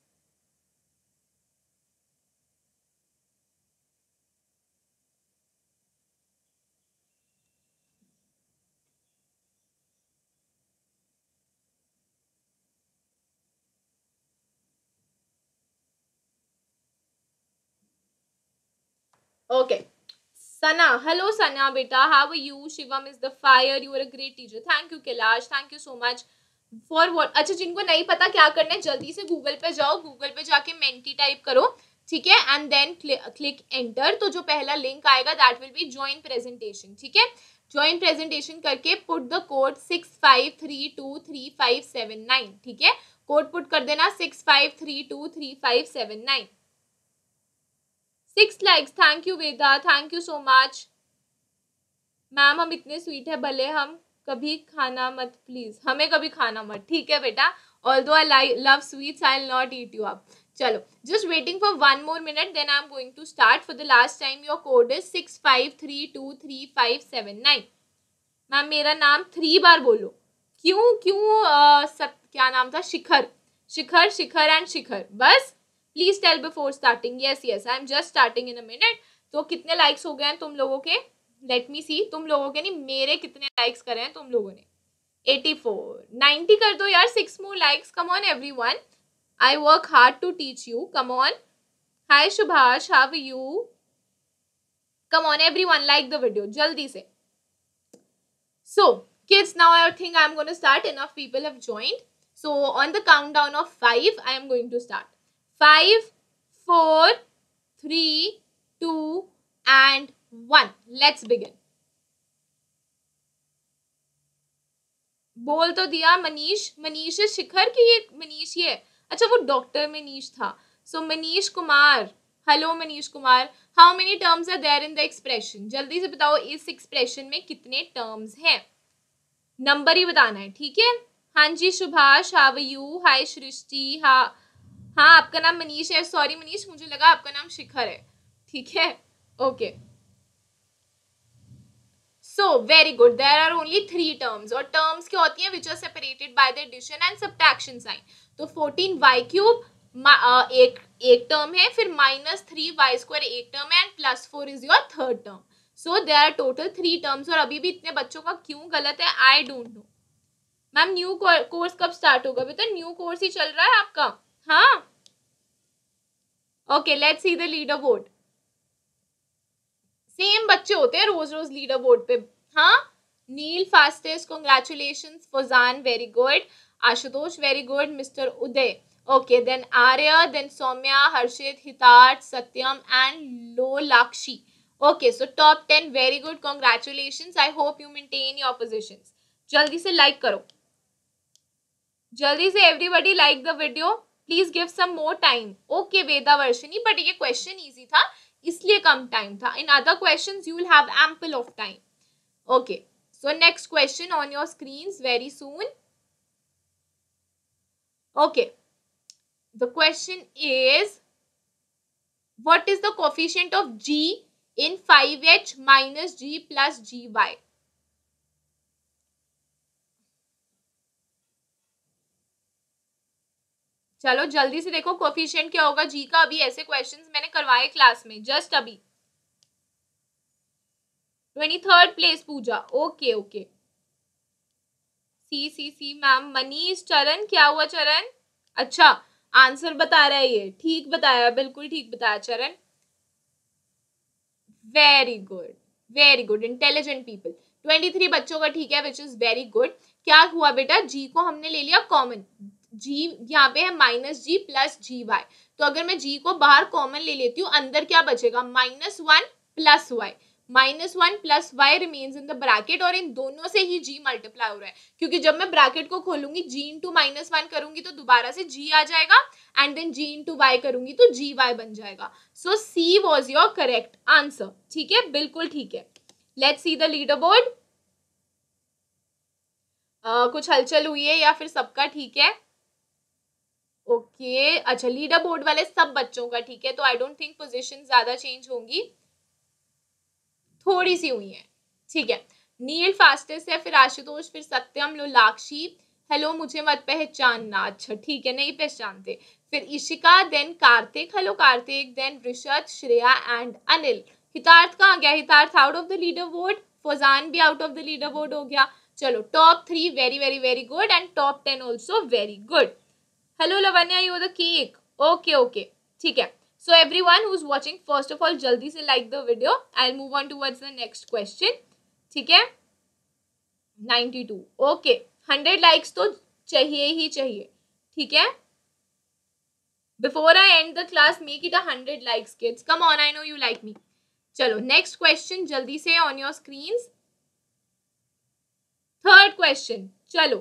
Okay. Sana, hello Sana beta, how are you? Shivam is the fire, you are a great teacher. Thank you Kailash, thank you so much for what. अच्छा जिनको नहीं पता क्या करना है जल्दी से गूगल पे जाओ, गूगल पे जाके मेंटी टाइप करो, ठीक है, एंड देन क्लिक एंटर, तो जो पहला लिंक आएगा that will be join presentation, ठीक है, ज्वाइन प्रेजेंटेशन करके put the code six five three two three five seven nine, ठीक है, कोड पुट कर देना six five three two three five seven nine. Six likes, thank you Veda, thank you so much ma'am, हम इतने sweet है, भले हम कभी खाना मत प्लीज, हमें कभी खाना मत, ठीक है बेटा, although I love sweets I will not eat you up. चलो just waiting for one more minute then I am going to start. For the last time your code is six five three two three five seven nine. Ma'am मेरा नाम three बार बोलो, क्यों क्यों uh, सब क्या नाम था, शिखर, शिखर शिखर एंड शिखर, बस please tell before starting. Yes yes I am just starting in a minute. तो कितने लाइक्स हो गए हैं तुम लोगों के, लेट मी सी, तुम लोगों के नहीं मेरे कितने लाइक्स करे हैं तुम लोगों ने, एटी फोर, नाइंटी कर दो यार, six more likes, come on everyone, I work hard to teach you, come on. Hi Subhash, how are you, come on everyone, like the video जल्दी से। सो kids, now I think I'm going to start, enough people have joined, so on the countdown of five I am going to start. Five, four, three, two and one. Let's begin. बोल तो दिया मनीष, मनीष है शिखर की, ये मनीष ही है, अच्छा वो doctor Manish था। So so, Manish Kumar, hello Manish Kumar, how many terms are there in the expression, जल्दी से बताओ इस एक्सप्रेशन में कितने टर्म्स हैं, नंबर ही बताना है, ठीक है। हाँ जी Subhash, how are you, hi Srishti, हाँ हाँ आपका नाम मनीष है, सॉरी मनीष मुझे लगा आपका नाम शिखर है, ठीक है, okay. So very good, there are only three terms, और टर्म्स क्या होती हैं, which are separated by the addition and subtraction sign. तो फोर्टीन वाई क्यूब एक एक टर्म है, फिर माइनस थ्री वाई स्क्वायर एक टर्म है, and plus four is your third term. So there are total three terms, और अभी भी इतने बच्चों का क्यों गलत है, I don't know. Ma'am new course कब स्टार्ट होगा, बेटा न्यू कोर्स ही चल रहा है आपका, हाँ okay, let's see the leader board. सेम बच्चे होते हैं रोज रोज लीडर बोर्ड पे, हाँ। Neel fastest, congratulations, Fauzan very good, Ashutosh very good, mister Uday, okay, then Arya, then Saumya, Harshit, Hitarth, Satyam and Lolakshi, okay, so top ten, very good, congratulations, I hope you maintain your positions. जल्दी से लाइक करो, जल्दी से everybody like the video, please give some more time. Okay Veda Varshini, but ये question easy था इसलिए कम time था, in other questions you will have ample of time, okay. So next question on your screens very soon, okay, the question is what is the coefficient of g in five h minus g plus gy। चलो जल्दी से देखो coefficient क्या होगा जी का, अभी ऐसे questions मैंने करवाए क्लास में जस्ट अभी। Twenty third place Pooja, okay okay, see see see ma'am, Manish, Charan, क्या हुआ चरण, अच्छा आंसर बता रहा है ये, ठीक बताया, बिल्कुल ठीक बताया Charan, very good very good, intelligent people, twenty three बच्चों का ठीक है, विच इज वेरी गुड। क्या हुआ बेटा, जी को हमने ले लिया कॉमन, जी यहाँ पे है minus g plus g y, तो अगर मैं जी को बाहर कॉमन ले लेती हूँ, अंदर क्या बचेगा, minus one plus y, minus one plus y remains in the bracket, और इन दोनों से ही जी मल्टीप्लाई हो रहा है, क्योंकि जब मैं ब्रैकेट को खोलूंगी जी इंटू माइनस वन करूंगी तो दोबारा से जी आ जाएगा, and then G into Y करूंगी तो जी वाई बन जाएगा। So C was your correct answer, ठीक है, बिल्कुल ठीक है। Let's see the leader board, कुछ हलचल हुई है या फिर सबका ठीक है, ओके अच्छा, लीडर बोर्ड वाले सब बच्चों का, ठीक है, तो आई डोंट थिंक पोजीशन ज्यादा चेंज होंगी, थोड़ी सी हुई है, ठीक है। नील फास्टेस्ट है, फिर आशुतोष, फिर सत्यम, लोलाक्षी, हेलो मुझे मत पहचानना, अच्छा ठीक है, नहीं पहचानते। फिर Ishika, then Kartik, hello Kartik, then Rishad, Shreya and Anil. Hitarth कहाँ गया? Hitarth out of the leader board, Fauzan भी out of the leader board हो गया। चलो top three very very very good and top ten also very good. Hello Lavanya, you the cake, okay okay, ठीक है। So everyone who's watching, first of all, जल्दी से like the video. I'll move on towards the next question. ठीक है, ninety two, okay, hundred likes तो चाहिए ही चाहिए, ठीक है। Before I end the class, make it a hundred likes, kids. Come on, I know you like me. चलो next question जल्दी से on your screens. Third question, चलो।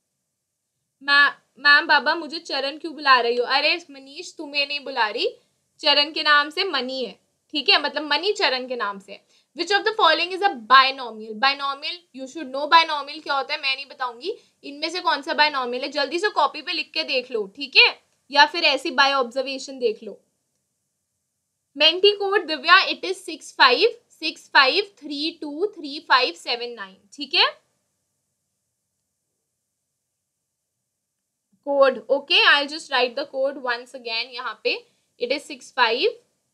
मैम बाबा मुझे चरण क्यों बुला रही हो? अरे मनीष, तुम्हें नहीं बुला रही, चरण के नाम से मनी है, ठीक है, मतलब मनी चरण के नाम से। Which of the following is a binomial? Binomial you should know, binomial क्या होता है, मैं नहीं बताऊंगी। इनमें से कौन सा बायनॉमियल है, जल्दी से कॉपी पे लिख के देख लो, ठीक है, या फिर ऐसी बाय ऑब्जर्वेशन देख लो। Menti code Divya, it is six five six five three two three five seven nine, ठीक है, code, okay. I just write the code once again, यहाँ पे it is six five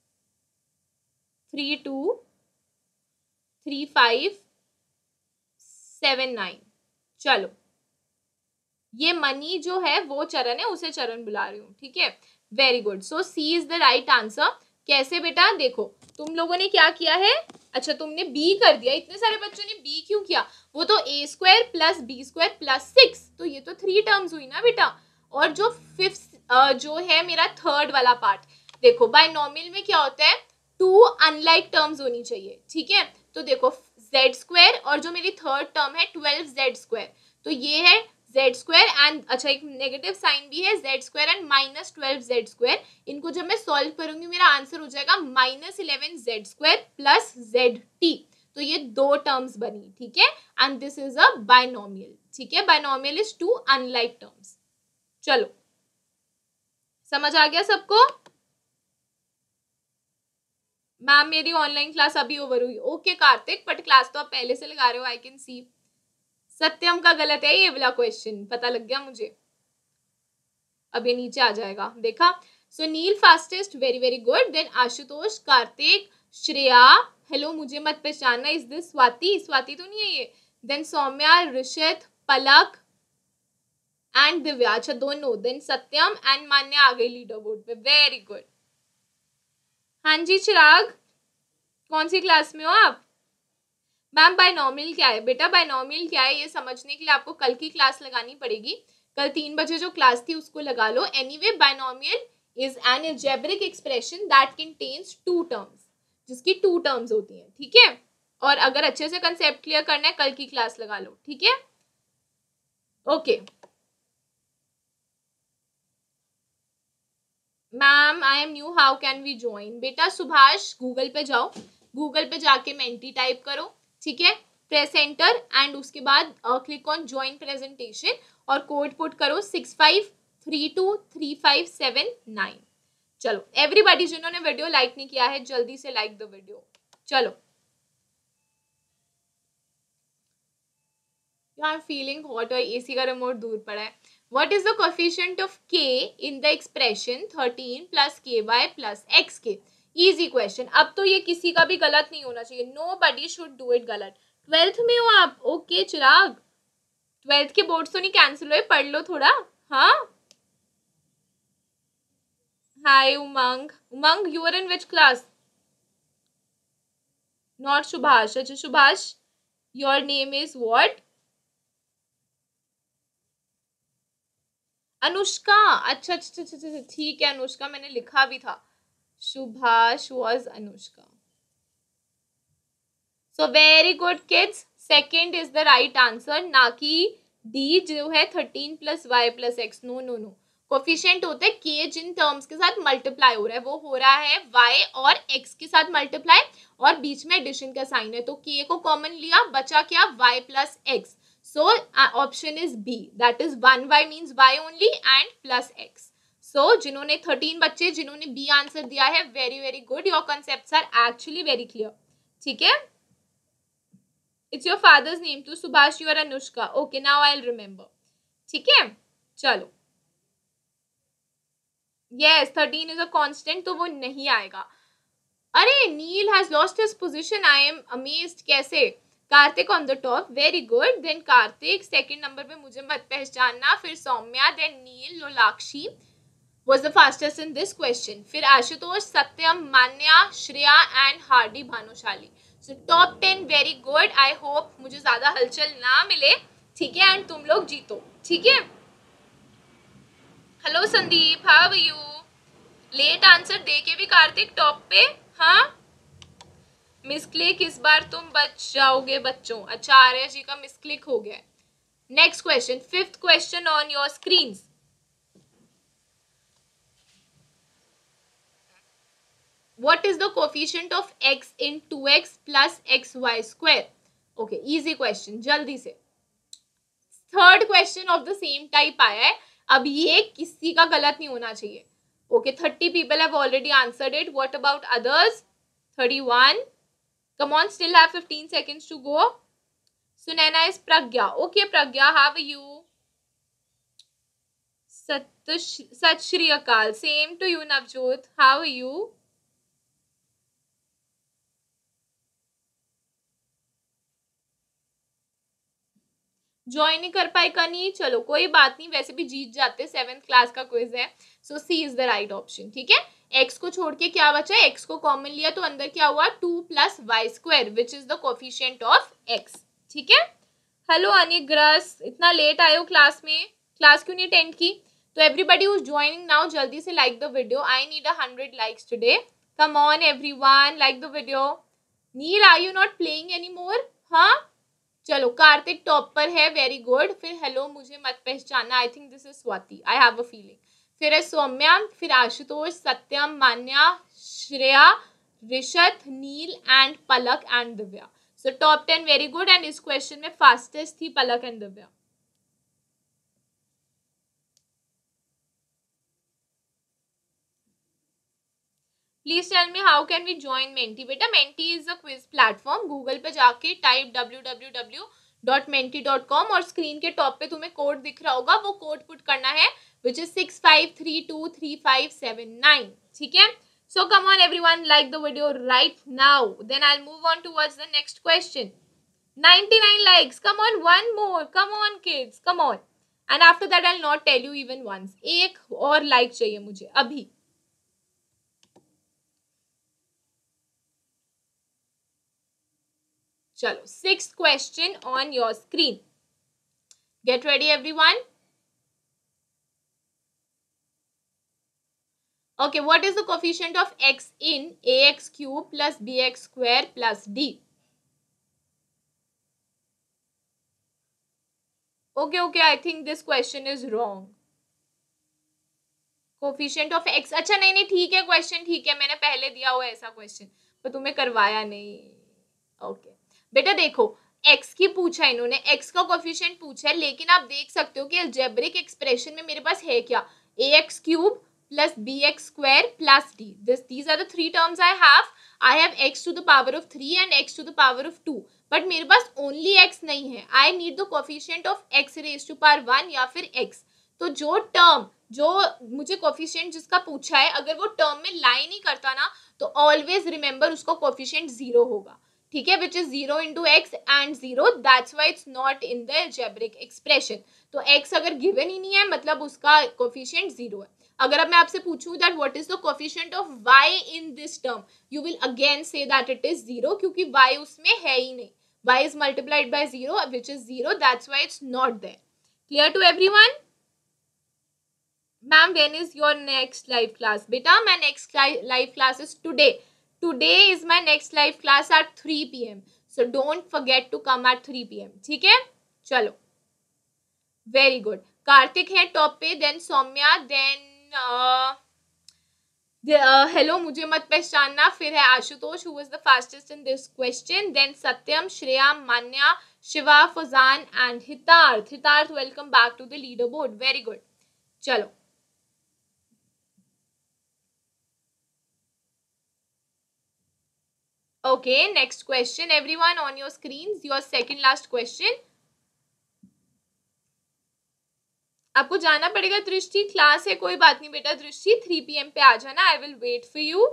three two three five seven nine. चलो ये money जो है वो चरण है, उसे चरण बुला रही हूँ, ठीक है, very good. So C is the right answer. कैसे बेटा? देखो तुम लोगों ने क्या किया है, अच्छा तुमने बी कर दिया, इतने सारे बच्चों ने बी क्यों किया? वो तो A square plus B square plus six, तो ये तो थ्री टर्म्स हुई ना बेटा। और जो फिफ्थ जो है मेरा थर्ड वाला पार्ट, देखो बायनॉमियल में क्या होता है, टू अनलाइक टर्म्स होनी चाहिए, ठीक है। तो देखो जेड स्क्वायर और जो मेरी थर्ड टर्म है ट्वेल्व जेड स्क्वायर, तो ये है जेड स्क्वायर एंड, अच्छा एक नेगेटिव साइन भी है, Z square and minus twelve Z square. इनको जब मैं सॉल्व करूंगी मेरा आंसर हो जाएगा minus eleven Z square plus Z T, तो ये दो टर्म्स बनी, ठीक है, and this is a binomial, ठीक है, binomial is two unlike terms. चलो समझ आ गया सबको? मैम मेरी ऑनलाइन क्लास अभी ओवर हुई, ओके कार्तिक, बट क्लास तो आप पहले से लगा रहे हो, आई कैन सी। सत्यम का गलत है ये वाला क्वेश्चन, पता लग गया मुझे, अब ये नीचे आ जाएगा, देखा। So Neel fastest, very very good, then Ashutosh, Kartik, Shreya, hello मुझे मत पहचानना, इज दिस स्वाति? स्वाति तो नहीं है ये। देन सौम्या, ऋषित, पलक एंड दिव्या, अच्छा दोनों, देन सत्यम एंड मान्या आ गई लीडर बोर्ड पे, वेरी गुड। हाँ जी चिराग, कौन सी क्लास में हो आप? मैम बायनॉमियल क्या है? बेटा बायनॉमियल क्या है ये समझने के लिए आपको कल की क्लास लगानी पड़ेगी, कल तीन बजे जो क्लास थी उसको लगा लो। Anyway binomial is an algebraic expression that contains two terms, जिसकी टू टर्म्स होती हैं, ठीक है। और अगर अच्छे से कंसेप्ट क्लियर करना है कल की क्लास लगा लो, ठीक है, okay. Ma'am I am new, how can we join? बेटा सुभाष गूगल पे जाओ, गूगल पे जाके मेंटी टाइप करो, ठीक है, प्रेस एंटर एंड उसके बाद क्लिक ऑन ज्वाइन प्रेजेंटेशन और कोड पुट करो six five three two three five seven nine. चलो एवरीबॉडी जिन्होंने वीडियो लाइक नहीं किया है जल्दी से लाइक द वीडियो। चलो आई एम फीलिंग हॉट और एसी का रिमोट दूर पड़ा है। What is the coefficient of k in the expression thirteen plus ky plus xk? Easy question. अब तो ये किसी का भी गलत नहीं होना चाहिए, nobody should do it गलत। ट्वेल्थ में हो आप? ओके okay, चिराग, ट्वेल्थ के बोर्ड्स तो नहीं कैंसिल हुए, पढ़ लो थोड़ा। हाँ hi Umang, Umang you are in which class? Not Subhash, अच्छा Subhash your name is what? Anushka, अच्छा अच्छा अच्छा अच्छा ठीक है अनुष्का, मैंने लिखा भी था, Subhash was Anushka. So very good kids, second is the right answer, ना कि डी जो है thirteen plus Y plus X, no no no. Coefficient होता है के जिन टर्म्स के साथ मल्टीप्लाई हो रहा है, वो हो रहा है वाई और एक्स के साथ मल्टीप्लाई और बीच में एडिशन का साइन है, तो के को कॉमन लिया, बचा क्या? Y plus X. So uh, option is B, that is one y means y only and plus x. So so, जिन्होंने थर्टीन बच्चे जिन्होंने बी आंसर दिया है, very very good, your concepts are actually very clear. ठीक है. It's your father's name too Subhash, you are Anushka. Okay, now I will remember. ठीक है, चलो. Yes, thirteen is a constant, तो वो नहीं आएगा. अरे, Neel has lost his position. I am amazed. कैसे? Kartik on the top, very good. Then Kartik second number पे, मुझे मत पहचानना. फिर Saumya, then Neel, Lolakshi was the fastest in this question. फिर Ashutosh, Satyam, Manya, Shreya and Hardy Bhanushali. So top ten, very good. I hope मुझे ज्यादा हलचल ना मिले. ठीक है, एंड तुम लोग जीतो. ठीक है. Hello Sandeep, how are you? Late answer दे के भी कार्तिक टॉप पे. हाँ, मिसक्लिक, इस बार तुम बच जाओगे बच्चों. अच्छा, आर्या जी का मिसक्लिक हो गया. Next question, fifth question on your screen. What is the coefficient of x in two X plus xy square? Okay, easy question. जल्दी से. Third question of the same type आया है. अब ये किसी का गलत नहीं होना चाहिए. Okay, thirty people have already answered it. What about others? Thirty one. Come on, still have fifteen seconds to go. Sunaina is Pragya. Okay Pragya, how are you? सत सत श्री अकाल. Same to you Navjot, how are you? Join नहीं कर पाए का नहीं, चलो कोई बात नहीं, वैसे भी जीत जाते. सेवेंथ क्लास का क्विज है. So C is the right option. ठीक है. एक्स को छोड़ के क्या बचा? एक्स को कॉमन लिया तो अंदर क्या हुआ? Two plus Y square which is the coefficient of x. ठीक है. हेलो अनिग्रस, इतना लेट आए हो क्लास में, क्लास क्यों नहीं अटेंड की? तो everybody who is joining now, जल्दी से like the video. I need a hundred likes today. Come on everyone, like the video. Neel, are you not playing any more? हाँ, चलो. कार्तिक टॉप पर है, वेरी गुड. फिर हेलो, मुझे मत पहचाना. I think this is Swati, I have a feeling. फिर है सौम्या, फिर Ashutosh, Satyam, Manya, Shreya, Rishat, Neel and Palak and Divya. So top ten, very good. And इस क्वेश्चन में फास्टेस्ट थी Palak and Divya. Please tell me how can we join Menti. बेटा Menti is a quiz platform. Google पे जाके type W W W dot Menti dot com और screen के top पे तुम्हें कोड दिख रहा होगा, वो कोड पुट करना है which is six five three two three five seven nine. ठीक है. So come on everyone, like the video right now. Then I will move on towards the next question. Ninety nine likes. Come on, one more. Come on kids, come on. And after that I'll not tell you even once. एक और like चाहिए मुझे अभी. चलो, sixth question on your screen. Get ready everyone. Okay, what is the coefficient of x in ax cube plus bx square plus d? Okay, okay, I think this question is wrong. Coefficient of X. अच्छा नहीं नहीं ठीक है, question ठीक है, मैंने पहले दिया हुआ ऐसा क्वेश्चन, पर तुम्हें करवाया नहीं. Okay okay. बेटा देखो, x की पूछा इन्होंने, x का कोफिशिएंट पूछा है, लेकिन आप देख सकते हो कि अलजेब्रिक एक्सप्रेशन में मेरे पास है क्या? ax cube plus B X square plus D. This these are the three terms I have. I have x to the power of three and x to the power of two, but मेरे पास only x नहीं है. I need the coefficient of x raise to power one या फिर x. तो जो term, जो मुझे कोफिशिएंट जिसका पूछा है, अगर वो टर्म में लाई नहीं करता ना, तो ऑलवेज रिमेंबर उसका कोफिशिएंट जीरो होगा. ठीक है, which is zero into X and zero. That's why it's not in the algebraic expression. तो x अगर गिवन ही नहीं है, मतलब उसका कोफिशिएंट जीरो है. अगर अब मैं आपसे पूछूं that what is the coefficient of y in this term, you will again say that it is zero, क्योंकि y उसमें है ही नहीं. y इज multiplied by zero which is zero. That's why it's not there. Clear to everyone? Ma'am, when is your next live class? Beta, my next live class is today. Today is my next live class at three p m So don't forget to come at three p m ठीक है? चलो, very good. Kartik है top पे, then Saumya, then hello, मुझे मत पहचानना. फिर है Ashutosh, who was the fastest in this question. Then Satyam, Shreya, Manya, Shiva, Fazan and Hitarth. Hitarth, welcome back to the leaderboard. Very good. चलो, Okay, next question everyone on your screens, your second last question. आपको जाना पड़ेगा दृष्टि, क्लास है, कोई बात नहीं बेटा दृष्टि, थ्री पी एम पे आ जाना, I will wait for you.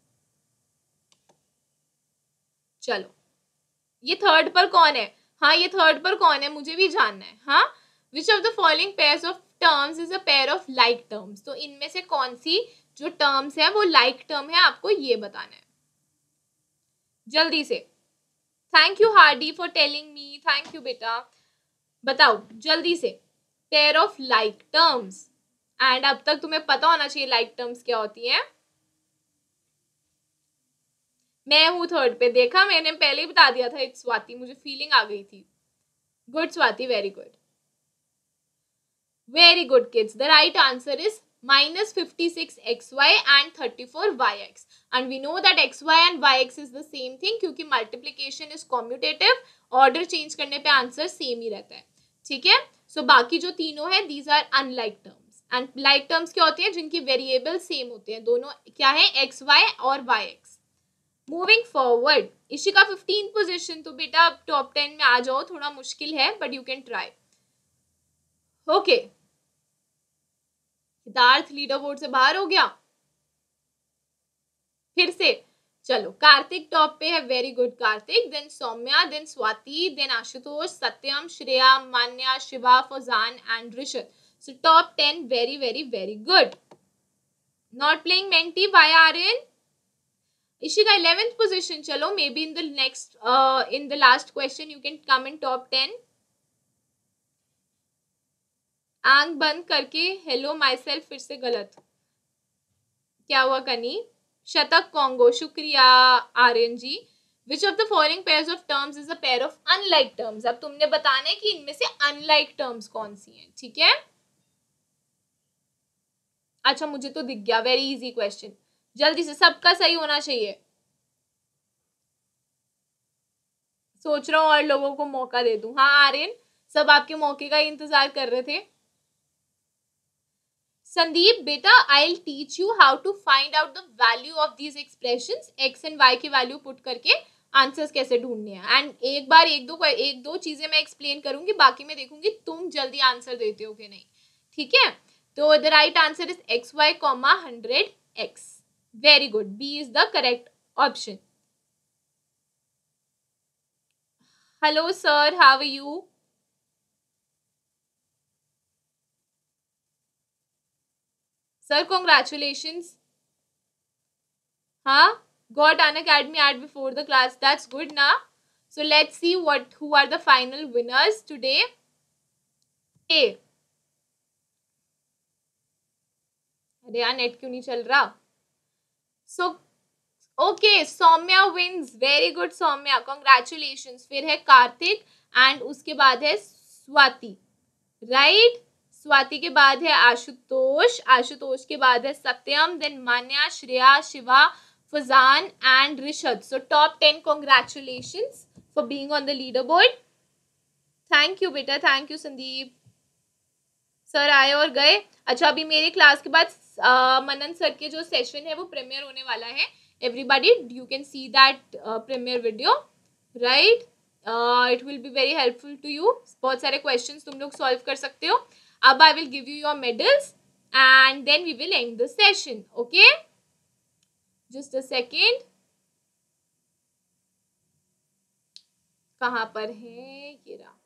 चलो, ये थर्ड पर कौन है? हाँ, ये थर्ड पर कौन है मुझे भी जानना है. हाँ, which of the following pairs of terms is a pair of like terms. तो इनमें से कौन सी जो टर्म्स है वो लाइक टर्म है, आपको ये बताना है जल्दी से. Thank you Hardy for telling me, thank you बेटा. बताओ जल्दी से, pair of like terms. And अब तक तुम्हें पता होना चाहिए लाइक टर्म्स क्या होती है. मैं हूं थर्ड पे, देखा मैंने पहले ही बता दिया था. इट्स स्वाति, मुझे फीलिंग आ गई थी. Good Swati, very good, very good kids. The right answer is minus fifty-six x y and thirty-four y x. And we know that x y and y x is the same thing क्योंकि multiplication is commutative. Order change करने पे answer same ही रहता है. ठीक है. सो so, बाकी जो तीनों है these are unlike terms. And like terms क्या होते हैं? जिनकी वेरिएबल सेम होते हैं. दोनों क्या है? x y और y x. Moving forward, Ishika fifteen position. तो बेटा अब टॉप टेन में आ जाओ. थोड़ा मुश्किल है but you can try. Okay, Siddharth leader board से बाहर हो गया फिर से. चलो, कार्तिक टॉप पे है, very good Kartik. Then Saumya, then Swati, then Ashutosh, Satyam, Shreya, Manya, Shiva, Fauzan and Rishabh. So top ten, very very very good. Not playing Menti, why Aryan. Ishika eleventh position. चलो, maybe in the next in the last question you can come in top ten. आंख बंद करके hello my self, फिर से गलत. क्या हुआ कनी? शतक कॉन्गो, शुक्रिया Aryan ji. Which of the following pairs of terms is a pair of unlike terms. अब तुमने बताना है कि इनमें से अनलाइक टर्म्स कौन सी हैं. ठीक है. अच्छा, मुझे तो दिख गया. Very easy question. जल्दी से, सबका सही होना चाहिए. सोच रहा हूँ और लोगों को मौका दे दूं. हाँ आर्यन, सब आपके मौके का इंतजार कर रहे थे. संदीप बेटा, I will teach you how to find out the value of these expressions. X and y की वैल्यू पुट करके आंसर्स कैसे ढूंढने हैं. एंड एक बार एक दो एक दो चीजें मैं एक्सप्लेन करूंगी, बाकी मैं देखूंगी तुम जल्दी आंसर देते हो कि नहीं. ठीक है. तो the right answer is x y comma hundred x. Very good, b is the correct option. Hello sir, how are you? Sir, congratulations. Huh? Got Unacademy ad before the class. That's good, na? So let's see what who are the final winners today. A. अरे यार, net क्यों नहीं चल रहा? So okay, Saumya wins. Very good Saumya, congratulations. फिर है Kartik and उसके बाद है स्वाति. राइट. स्वाति के बाद है आशुतोष, आशुतोष के बाद है Satyam, then Manya, Shreya, Shiva, Fazan and Rishabh. So top ten, congratulations for being on the leader board. Thank you बेटा, थैंक यू संदीप. सर आए और गए. अच्छा, अभी मेरी क्लास के बाद uh, मनन सर के जो सेशन है वो प्रीमियर होने वाला है. Everybody you can see that premiere video. Right. It will be very helpful to you. बहुत सारे क्वेश्चंस तुम लोग सॉल्व कर सकते हो. अब I will give you your medals and then we will end the session. Okay? Just a second. कहाँ पर है ये रहा.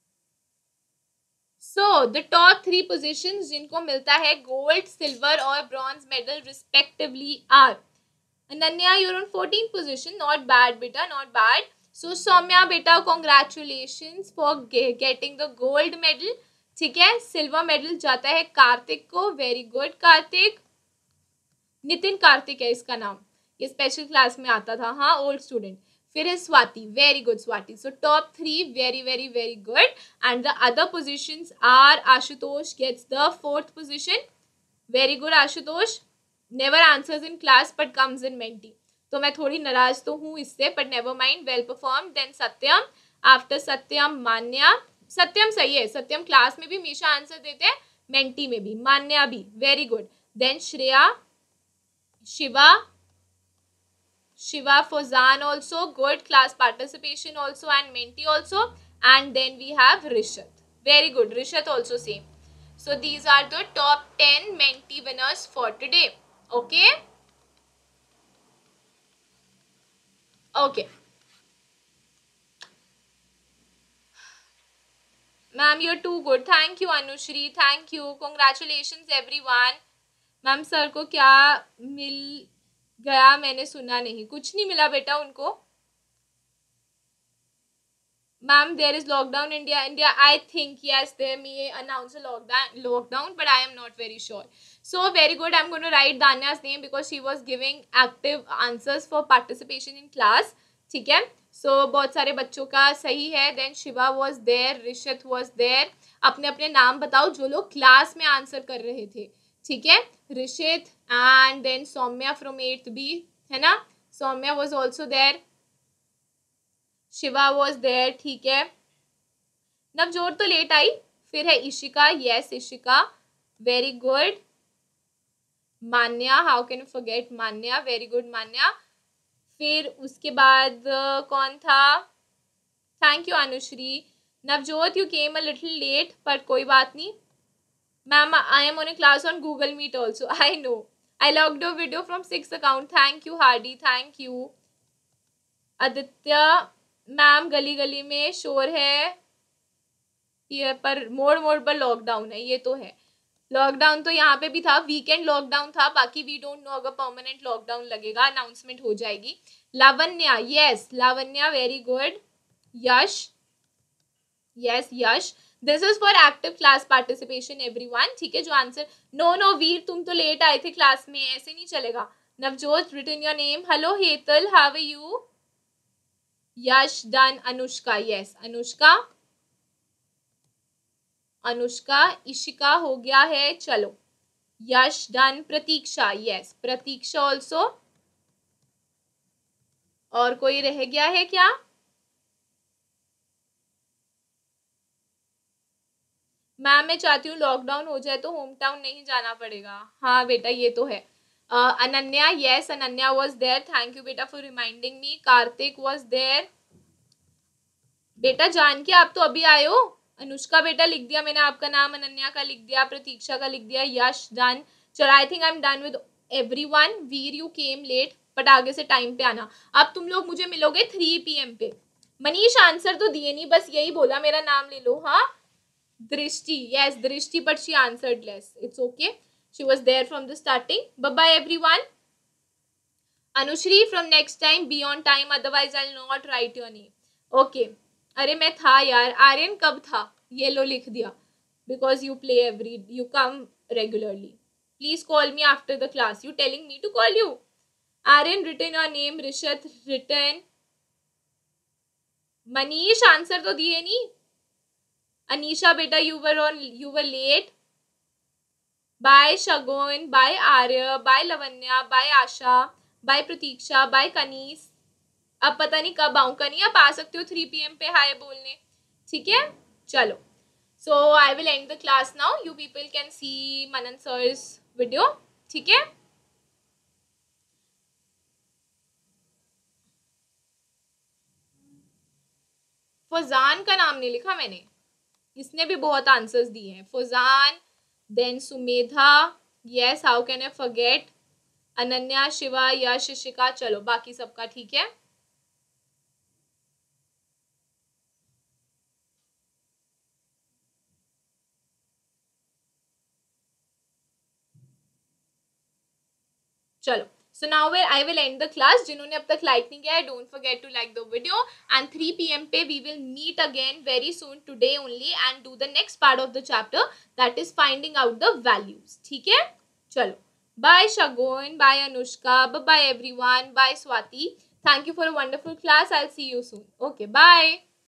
So the top three positions जिनको मिलता है गोल्ड, सिल्वर और bronze medal respectively are Ananya, you're on fourteenth position. Not bad बेटा, not bad. So सौम्या बेटा, congratulations for getting the gold medal. ठीक है. सिल्वर मेडल जाता है कार्तिक को. Very good Kartik. नितिन कार्तिक है इसका नाम, ये स्पेशल क्लास में आता था. हाँ, ओल्ड स्टूडेंट. फिर है Swati. Very good Swati. So top three, very very very good. And the other positions are Ashutosh gets the fourth position. Very good Ashutosh. Never answers in class but comes in Menti. तो मैं थोड़ी नाराज तो हूँ इससे, but never mind, well perform. Then Satyam. After Satyam Manya. Satyam सही है. सत्यम class में भी हमेशा आंसर देते हैं, मेंटी में भी. मान्या भी. Very good. Then Shreya, Shiva, Shiva, Fozan also good, class participation also, and Menti also. And then we have Rishat. Very good. Rishat also same. So these are the top ten Menti winners for today. Okay. Okay. Ma'am, you're too good. Thank you, Anushri. Thank you. Congratulations, everyone. Ma'am sir को क्या मिल गया मैंने सुना नहीं. कुछ नहीं मिला बेटा उनको. Ma'am there is lockdown India. India I think yes they may announce a lockdown lockdown but I am not very sure. So very good. I am going to write दान्या's name because she was giving active answers for participation in class. ठीक है. सो so, बहुत सारे बच्चों का सही है. Then Shiva was there, Rishit was there. अपने अपने नाम बताओ जो लोग क्लास में आंसर कर रहे थे. ठीक है. Rishit and then Saumya from eighth B, है ना. Saumya was also there. Shiva was there. ठीक है. नवजोत तो लेट आई. फिर है Ishika. Yes Ishika. Very good. Manya, how can you forget Manya. Very good Manya. फिर उसके बाद uh, कौन था. Thank you Anushree. Navjot you came a little late but कोई बात नहीं. Ma'am I am on a class on Google meet also. I know. I logged a video from six account. Thank you Hardy. Thank you. Aditya ma'am गली गली में शोर है ये पर मोड़ मोड़ पर लॉकडाउन है. ये तो है. लॉकडाउन तो यहाँ पे भी था. वीकेंड लॉकडाउन था. बाकी वी डोंट नो अगर परमानेंट लॉकडाउन लगेगा. अनाउंसमेंट हो जाएगी. Lavanya. Yes Lavanya. Very good. Yash. Yes Yash. This is for active class participation everyone. ठीक है. जो आंसर. नो नो वीर तुम तो लेट आए थे क्लास में. ऐसे नहीं चलेगा. Navjot written your name. Hello Hetal how are you. Yash done. Anushka. Yes Anushka. Anushka. Ishika हो गया है. चलो. Yash done. Pratiksha. Yes Pratiksha also. और कोई रह गया है क्या. मैम मैं चाहती हूँ लॉकडाउन हो जाए तो होम टाउन नहीं जाना पड़ेगा. हाँ बेटा ये तो है. uh, Ananya. Yes Ananya was there. Thank you बेटा for reminding me. Kartik was there. बेटा जान के आप तो अभी आए हो. अनुष्का बेटा लिख दिया मैंने आपका नाम. अनन्या का लिख दिया. प्रतीक्षा का लिख दिया. यश डन. चलो I think I am done with everyone. Veer you came late but आगे से टाइम पे आना. अब तुम लोग मुझे मिलोगे थ्री पी एम पे. मनीष आंसर तो दिए नहीं. बस यही बोला मेरा नाम ले लो. हाँ Drishti. Yes Drishti but she answered less. It's okay. She was there from the starting. Bye bye everyone. Anushree from next time be on time otherwise I will not write your name. Okay. अरे मैं था यार. आर्यन कब था. ये लो लिख दिया. Because you play every you come regularly. Please call me after the class. You telling me to call you. Aryan written your name. Rishit written. Manish answer तो दिए नहीं. अनीशा बेटा you were on you were late. Bye Shagun. Bye Arya. Bye Lavanya. Bye Asha. Bye Pratiksha. Bye Kanis. अब पता नहीं कब आऊं. कनी आप आ सकते हो थ्री पी एम पे हाय बोलने. ठीक है. चलो. So I will end the class now. You people can see Manan sir's video. ठीक है. फौजान का नाम नहीं लिखा मैंने. इसने भी बहुत आंसर्स दिए हैं. Fauzan. Then Sumedha. Yes how can I forget. Ananya. Shiva. Yash. Shishika. चलो बाकी सबका ठीक है. चलो. So now where I will end the class. जिन्होंने अब तक like नहीं किया है don't forget to like the video. And three p m पे we will meet again very soon today only and do the next part of the chapter that is finding out the values. ठीक है. चलो. Bye Shagun. Bye Anushka. Bye bye everyone. Bye Swati. Thank you for a wonderful class. I'll see you soon. Okay. Bye.